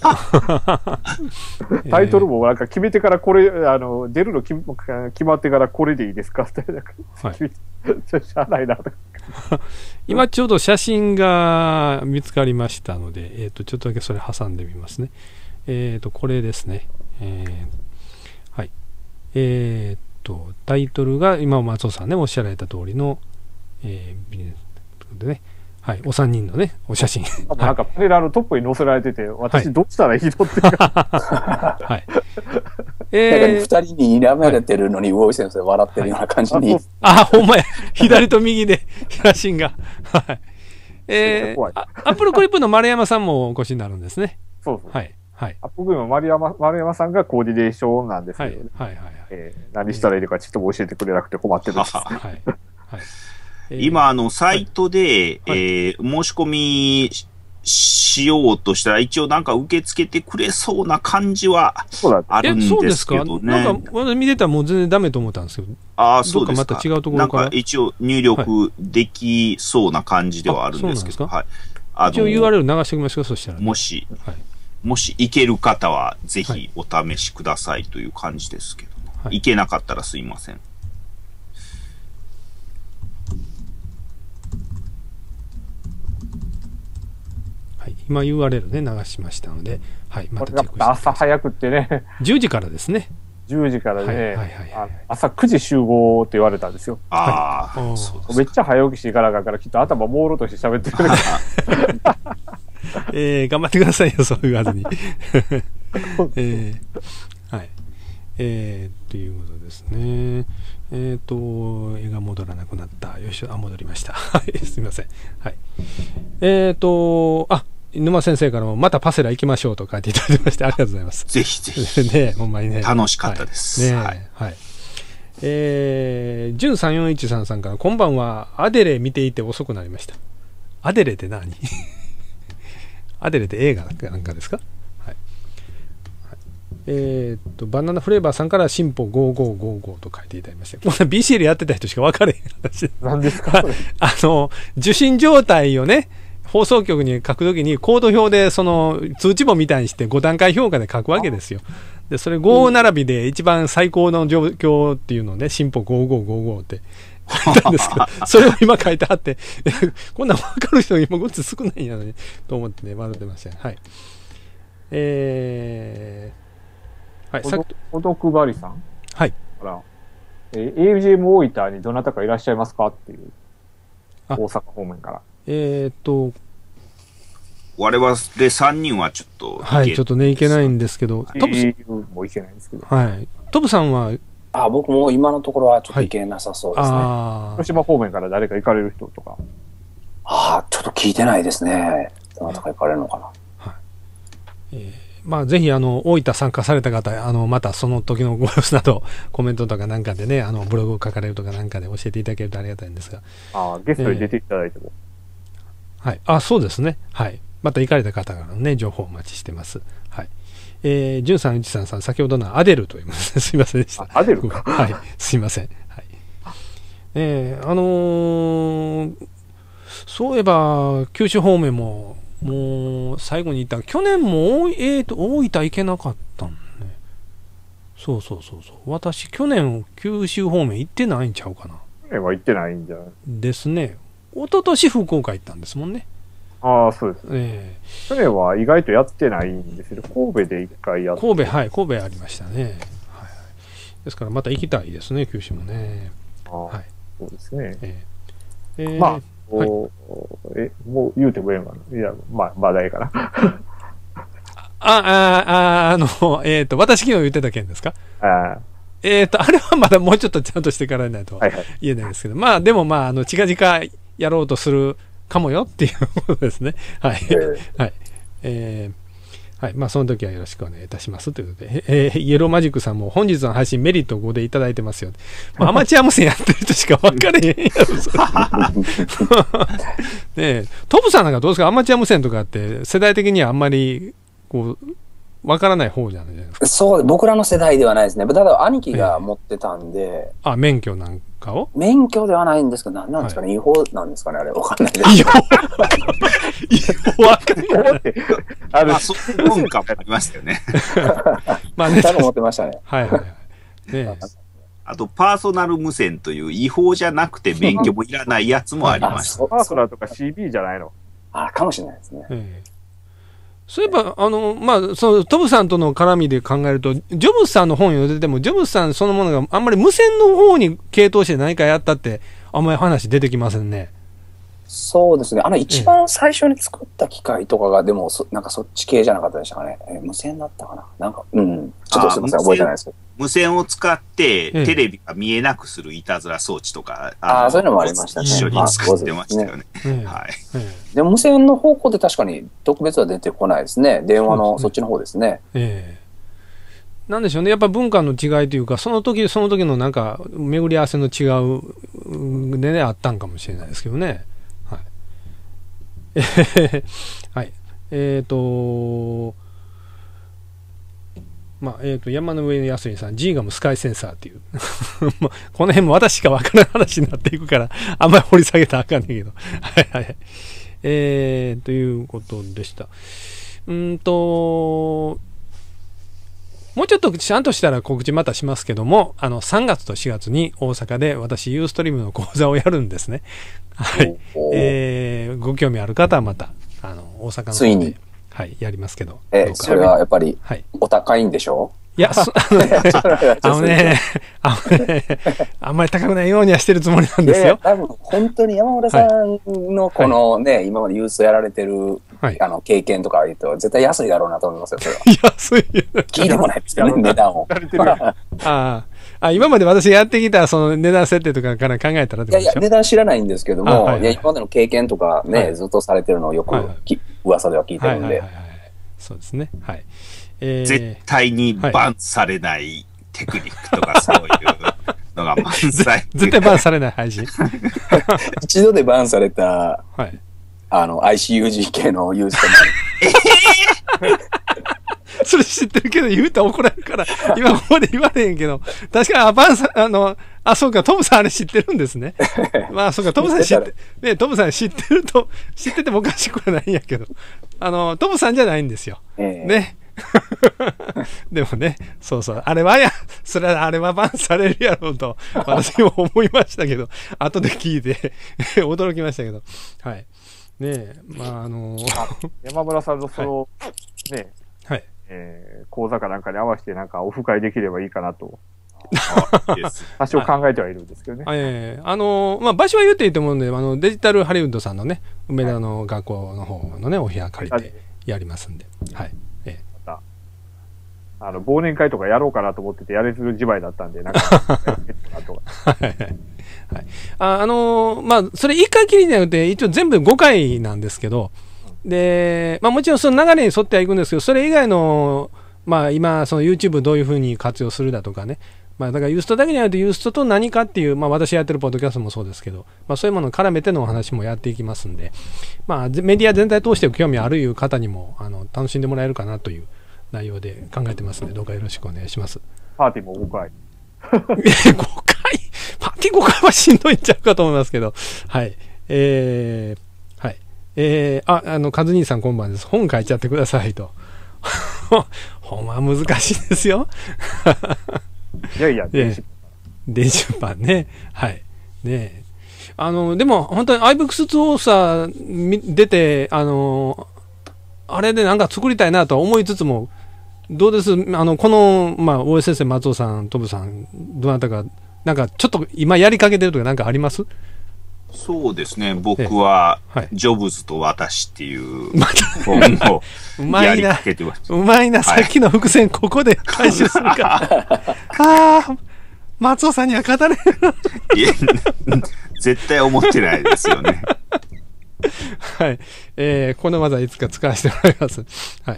タイトルもなんか決めてからこれ、出るの決まってからこれでいいですかって。しゃあないなと。 今ちょうど写真が見つかりましたので、ちょっとだけそれ挟んでみますね。これですね。はい。タイトルが、今松尾さんね、おっしゃられた通りの、ビジネスでね、はい、お三人のね、お写真。 なんかパネラーのトップに載せられてて、私どうしたらいいのっていうか。 はい。 二人に睨まれてるのに、魚井先生笑ってるような感じに。 ほんまや。左と右で写真が。はい。アップルクリップの丸山さんもお越しになるんですね。 そうです。 はい。 アップルの丸山さんがコーディネーションなんですけど、何したらいいのかちょっと教えてくれなくて困ってるんです。今、 サイトで、申し込みししようとしたら、一応なんか受け付けてくれそうな感じはあるんですけどね。 そうですか？なんか、私見てたらもう全然ダメと思ったんですけど。 ああ、そうですか。 どっかまた違うところから。 なんか一応入力できそうな感じではあるんですけど。はい。 一応 URL 流しておきましょうか、そしたら、ね。 もし行ける方はぜひお試しくださいという感じですけど、ね。はい、行けなかったらすいません。 今 URL ね、流しましたので、はい、 またチェックして朝早くってね。 10時からですね。 10時からね、朝9時集合って言われたんですよ。 ああ、 めっちゃ早起きしていかなあかんから、きっと頭朦朧として喋ってくれる。頑張ってくださいよ、そう言わずに。はい。ということですね。絵が戻らなくなった。よいしょ、戻りました。はい、すみません。はい。沼先生からも、またパセラ行きましょうと書いていただきまして、ありがとうございます。 ぜひぜひ。 ね、ほんまにね。 楽しかったです。 はい。ね、はい。純34133さんから、こんばんは、アデレ見ていて遅くなりました。アデレって何アデレって映画なんかですか？はい。バナナフレーバーさんから進歩5555と書いていただきまして、こんな BCL やってた人しか分かれへん話。 何ですか？ 受信状態をね、放送局に書くときにコード表でその通知簿みたいにして5段階評価で書くわけですよ。で、それ5並びで一番最高の状況っていうのをね、進歩5555って書いたんですけど、それを今書いてあって、こんなん分かる人が今ごっつ少ないんやのに、と思ってね、笑ってました。はい。 はい、お毒ばりさん。 はい。 AGM 大分にどなたかいらっしゃいますかっていう。大阪方面から。 我々3人はちょっと。 はい、ちょっとね、いけないんですけど。 トブもいけないんですけど。 はい。トブさんは僕も今のところはちょっといけなさそうですね。 広島方面から誰か行かれる人とか。 ちょっと聞いてないですね。どなたか行かれるのかな。 はい。まあ、ぜひ、大分参加された方、またその時のご様子など、コメントとかなんかでね、ブログを書かれるとかなんかで教えていただけるとありがたいんですが。 ゲストに出ていただいても。 はい。そうですね。はい。また行かれた方からのね、情報をお待ちしてます。はい。純さん、うちさんさん、先ほどのアデルと言います。すいませんでした。 アデルか。 はい。すいません。はい。そういえば、九州方面も、もう、最後に言った、去年も大分行けなかったんね。そう。私、去年、九州方面行ってないんちゃうかな。 去年は行ってないんじゃないですね。一昨年福岡行ったんですもんね。 そうです。去年は意外とやってないんですよ。神戸で一回やって。 神戸ありましたね。はい。ですから、また行きたいですね、九州もね。はい。 そうですね。もう言うてもええんかな。いや、まだええかな。 私昨日言ってた件ですか？あれはまだもうちょっとちゃんとしてからないと言えないですけど、でも近々やろうとするかもよっていうことですね。はい。はい。はい。その時はよろしくお願いいたします。ということで、イエローマジックさんも本日の配信メリット5でいただいてますよ。アマチュア無線やってる人しか分かれへんやろ、ねトブさんなんかどうですか？アマチュア無線とかって世代的にはあんまり、分からない方じゃないですか。 そう、僕らの世代ではないですね。ただ、兄貴が持ってたんで。 免許なんかを？ 免許ではないんですけど、何なんですかね、違法なんですかね、あれ。わかんないです。 違法わかんない。 そういう文化もありましたよね。 多分持ってましたね。 はい。 あと、パーソナル無線という違法じゃなくて免許もいらないやつもありました。 パーソナルとか CB じゃないの？ かもしれないですね。 そういえば、そのトブさんとの絡みで考えると、ジョブズさんの本読んでても、ジョブズさんそのものがあんまり無線の方に傾倒して何かやったって、あんまり話出てきませんね。 そうですね。一番最初に作った機械とかが、でもなんかそっち系じゃなかったでしたかね。無線だったかな。なんか、ちょっとすみません、覚えてないですけど。 無線を使って、テレビが見えなくするいたずら装置とか、 そういうのもありましたね。 一緒に作ってましたよね。はい。 でも無線の方向で確かに特別は出てこないですね。電話のそっちの方ですね。 なんでしょうね。やっぱ文化の違いというか、その時のなんか、巡り合わせの違うでね、あったんかもしれないですけどね。はい。はい。 山の上の安井さん、ジーガムスカイセンサーっていう。この辺も私しか分からない話になっていくから、あんまり掘り下げたらあかんねんけど。はいはい。ということでした。もうちょっとちゃんとしたら告知またしますけども、3月と4月に大阪で私、ユーストリームの講座をやるんですね。はい。ご興味ある方はまた、大阪の方で、はい、やりますけど。 それはやっぱり、お高いんでしょう？ いや、あんまり高くないようにはしてるつもりなんですよ。 多分、本当に山村さんのこのね、今までユースやられてる、経験とか言うと、絶対安いだろうなと思いますよ、それは。 安い。 聞いてもないですよね、値段を。 今まで私やってきたその値段設定とかから考えたらってことでしょ？ いや、値段知らないんですけども、今までの経験とかね、ずっとされてるのをよく噂では聞いてるんで。 そうですね。はい。 絶対にバンされないテクニックとかそういうのが満載。 絶対バンされない配信。 一度でバンされた、ICUG 系のユースとそれ知ってるけど言うたら怒られるから、今ここで言われへんけど、確かにバンさん、そうか、トムさんあれ知ってるんですね。まあ、そうか、トムさん知って、ね、トムさん知っててもおかしくはないんやけど、トムさんじゃないんですよ。ね。でもね、そうそう、あれはバンされるやろうと、私も思いましたけど、後で聞いて、驚きましたけど、はい。ねえ、まあ山村さんのその、ね、 はい。 講座かなんかに合わせてなんかオフ会できればいいかなと。多少考えてはいるんですけどね。 まあ、場所は言っていいと思うんで、デジタルハリウッドさんのね、梅田の学校の方のね、お部屋借りてやりますんで。はい。 また、忘年会とかやろうかなと思ってて、やれずる自前だったんで、なんか、 はいはい。まあ、それ1回きりじゃなくて、一応全部5回なんですけど、で、まあもちろんその流れに沿ってはいくんですけど、それ以外の、まあ今、その YouTube どういうふうに活用するだとかね、まあだからユーストだけじゃなくてユーストと何かっていう、まあ私やってるポッドキャストもそうですけど、まあそういうものを絡めてのお話もやっていきますんで、まあメディア全体通して興味あるいう方にも、楽しんでもらえるかなという内容で考えてますので、どうかよろしくお願いします。 パーティーも5回。 5回パーティー5回はしんどいんちゃうかと思いますけど、はい。はい。カズ兄さんこんばんです。本書いちゃってくださいと。本は難しいですよ。 いやいや、 電子版ね。はい。ねでも本当に iBooks 調査出て、あれでなんか作りたいなとは思いつつも、どうですこの、まあ、大江先生、松尾さん、トブさん、どなたか、なんかちょっと今やりかけてるとかなんかあります？ そうですね。僕は、ジョブズと私っていう本をやりかけてます。 うまいな。さっきの伏線ここで回収するか。松尾さんには語れる。 いや、絶対思ってないですよね。 はい。この技いつか使わせてもらいます。はい。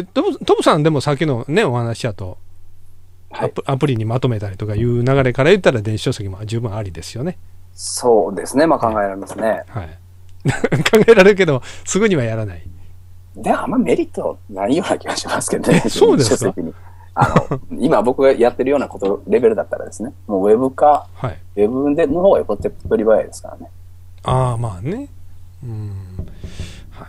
トムさんでもさっきのね、お話だと、アプリにまとめたりとかいう流れから言ったら電子書籍も十分ありですよね。 そうですね。まあ考えられますね。 はい。考えられるけど、すぐにはやらない。 で、あんまメリットないような気がしますけどね。 そうですか。 今僕がやってるようなことレベルだったらですね、もうウェブか、ウェブでの方がよっぽど手っ取り早いですからね。 まあね。はい。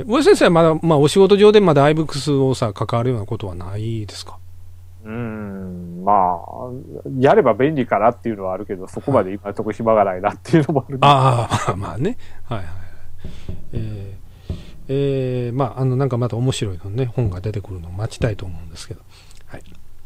大江先生はまだ、まあお仕事上でまだ iBooks を関わるようなことはないですか？ まあ、やれば便利かなっていうのはあるけど、そこまで今のところ暇がないなっていうのもある。まあね。はいはい。まあ、なんかまた面白いのね、本が出てくるのを待ちたいと思うんですけど。はい。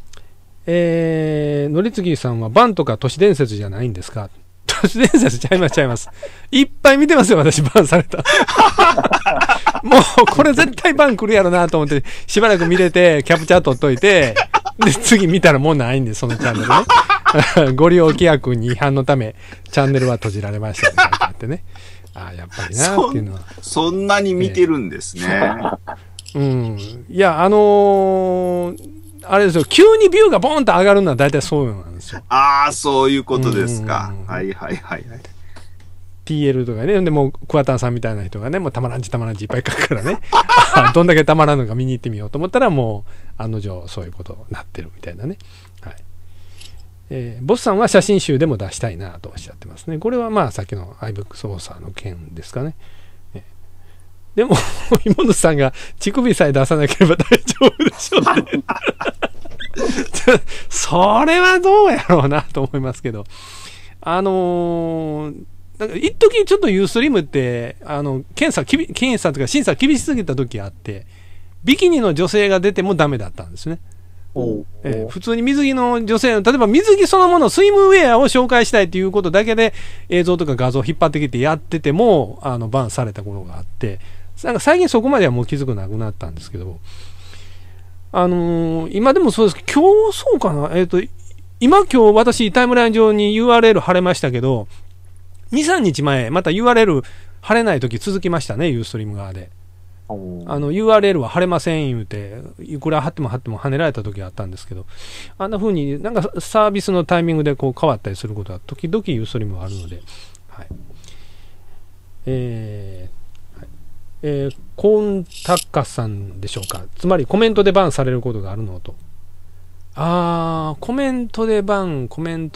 のりつぎさんは、バンとか都市伝説じゃないんですか？都市伝説ちゃいます。いっぱい見てますよ、私、バンされた。もう、これ絶対バン来るやろなと思って、しばらく見れて、キャプチャー取っといて、で、次見たらもうないんで、そのチャンネルね。ご利用規約に違反のため、チャンネルは閉じられましたって書いてあってね。やっぱりなっていうのは。 そんなに見てるんですね。 いや、あれですよ、急にビューがボーンと上がるのは大体そうなんですよ。 そういうことですか。はい。 TL とかね、でも桑田さんみたいな人がね、もうたまらんちいっぱい書くからね、どんだけたまらんのか見に行ってみようと思ったら、もう案の定そういうことになってるみたいなね。はい。ボスさんは写真集でも出したいなとおっしゃってますね。これはまあさっきの iBooks オーサーの件ですかね。でも、芋野さんが乳首さえ出さなければ大丈夫でしょうね。それはどうやろうなと思いますけど。なんか一時ちょっとユーストリームって、検査というか審査厳しすぎた時あって、ビキニの女性が出てもダメだったんですね。普通に水着の女性、例えば水着そのもの、スイムウェアを紹介したいということだけで映像とか画像を引っ張ってきてやってても、バンされた頃があって、なんか最近そこまではもう気づくなくなったんですけど、今でもそうですけど、今日そうかな、今私タイムライン上に URL 貼れましたけど、2、3日前、また URL 貼れない時続きましたね、ユーストリーム側で。URL は貼れません言うて、いくら貼っても跳ねられた時があったんですけど、あんな風になんかサービスのタイミングでこう変わったりすることは時々ユーストリームはあるので、はい。コンタッカさんでしょうか。つまりコメントでバンされることがあるのと。コメントでバン。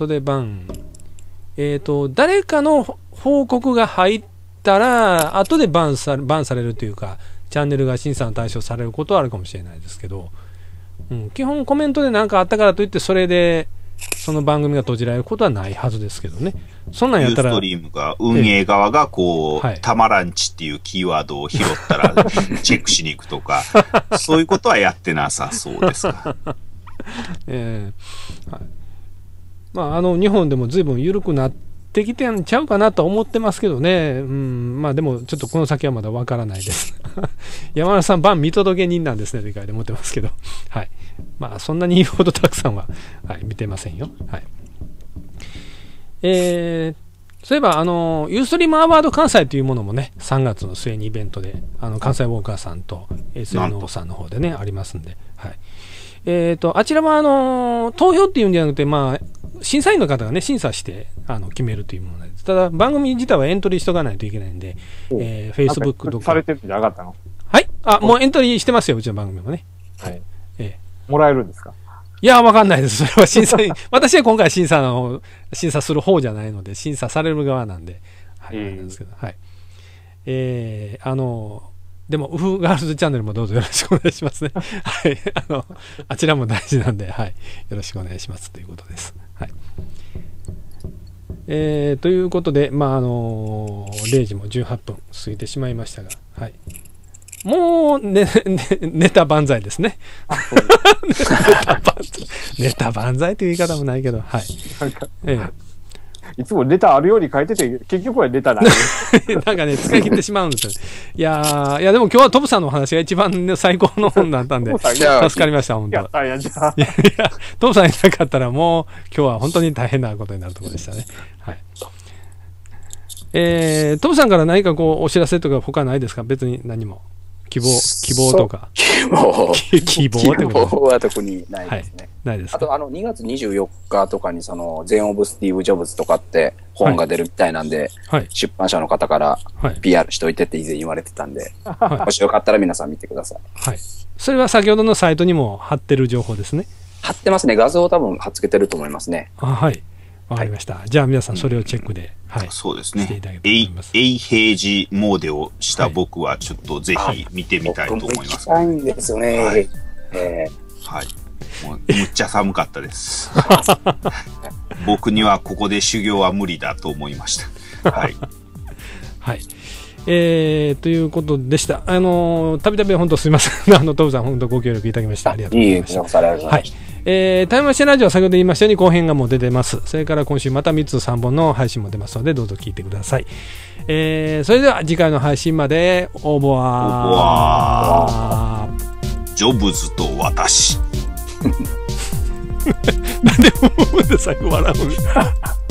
誰かの報告が入ったら、後でバンされるというか、チャンネルが審査の対象されることはあるかもしれないですけど、基本コメントで何かあったからといって、それで、その番組が閉じられることはないはずですけどね。そんなんやったら。 ユーストリームが、運営側がこう、たまらんちっていうキーワードを拾ったら、チェックしに行くとか、そういうことはやってなさそうですか。 まあ、日本でも随分緩くなってきてんちゃうかなと思ってますけどね。まあでも、ちょっとこの先はまだわからないです。山田さん、バン見届け人なんですね、理解で思ってますけど。はい。まあ、そんなに言うほどたくさんは、はい、見てませんよ。はい。そういえば、ユーストリームアワード関西というものもね、3月の末にイベントで、関西ウォーカーさんと SNO さんの方でね、ありますんで、はい。あちらは、投票っていうんじゃなくて、まあ、審査員の方がね、審査して、決めるというものです。ただ、番組自体はエントリーしとかないといけないんで、Facebook とか。 されてるんじゃなかったの？ はい。もうエントリーしてますよ、うちの番組もね。はい。 もらえるんですか？ いや、わかんないです。それは審査員、私は今回審査する方じゃないので、審査される側なんで、はい、なんですけど、はい。でも、ウフガールズチャンネルもどうぞよろしくお願いしますね。はい。あちらも大事なんで、はい。よろしくお願いしますということです。はい。ということで、まあ、0時も18分過ぎてしまいましたが、はい。もう、ネタ万歳ですね。ネタ万歳という言い方もないけど、はい。 いつもネタあるように書いてて、結局はネタない。 なんかね、使い切ってしまうんですよ。いや、でも今日はトブさんのお話が一番、ね、最高の本だったんで、助かりました、本当。いや、トブさんいなかったらもう、今日は本当に大変なことになるところでしたね。はい。トブさんから何かこう、お知らせとか他ないですか？別に何も。希望とか。希望は特にないですね。 ないです。 あと、2月24日とかに、全オブスティーブ・ジョブズとかって本が出るみたいなんで、出版社の方から PR しといてって以前言われてたんで、もしよかったら皆さん見てください。 はい。それは先ほどのサイトにも貼ってる情報ですね。 貼ってますね。画像を多分貼っつけてると思いますね。 はい。わかりました。じゃあ皆さんそれをチェックで、はい。 そうですね。永平寺モーデをした僕はちょっとぜひ見てみたいと思います。 行きたいんですよね。はい。 もうむっちゃ寒かったです。僕にはここで修行は無理だと思いました。はい。 はい。ということでした。たびたび本当すみません。トムさん本当ご協力いただきました。ありがとうございました。はい。タイムマシンラジオは先ほど言いましたように後編がもう出てます。それから今週また3つ3本の配信も出ますのでどうぞ聞いてください。それでは次回の配信までオーボワージョブズと私なんで最後笑うん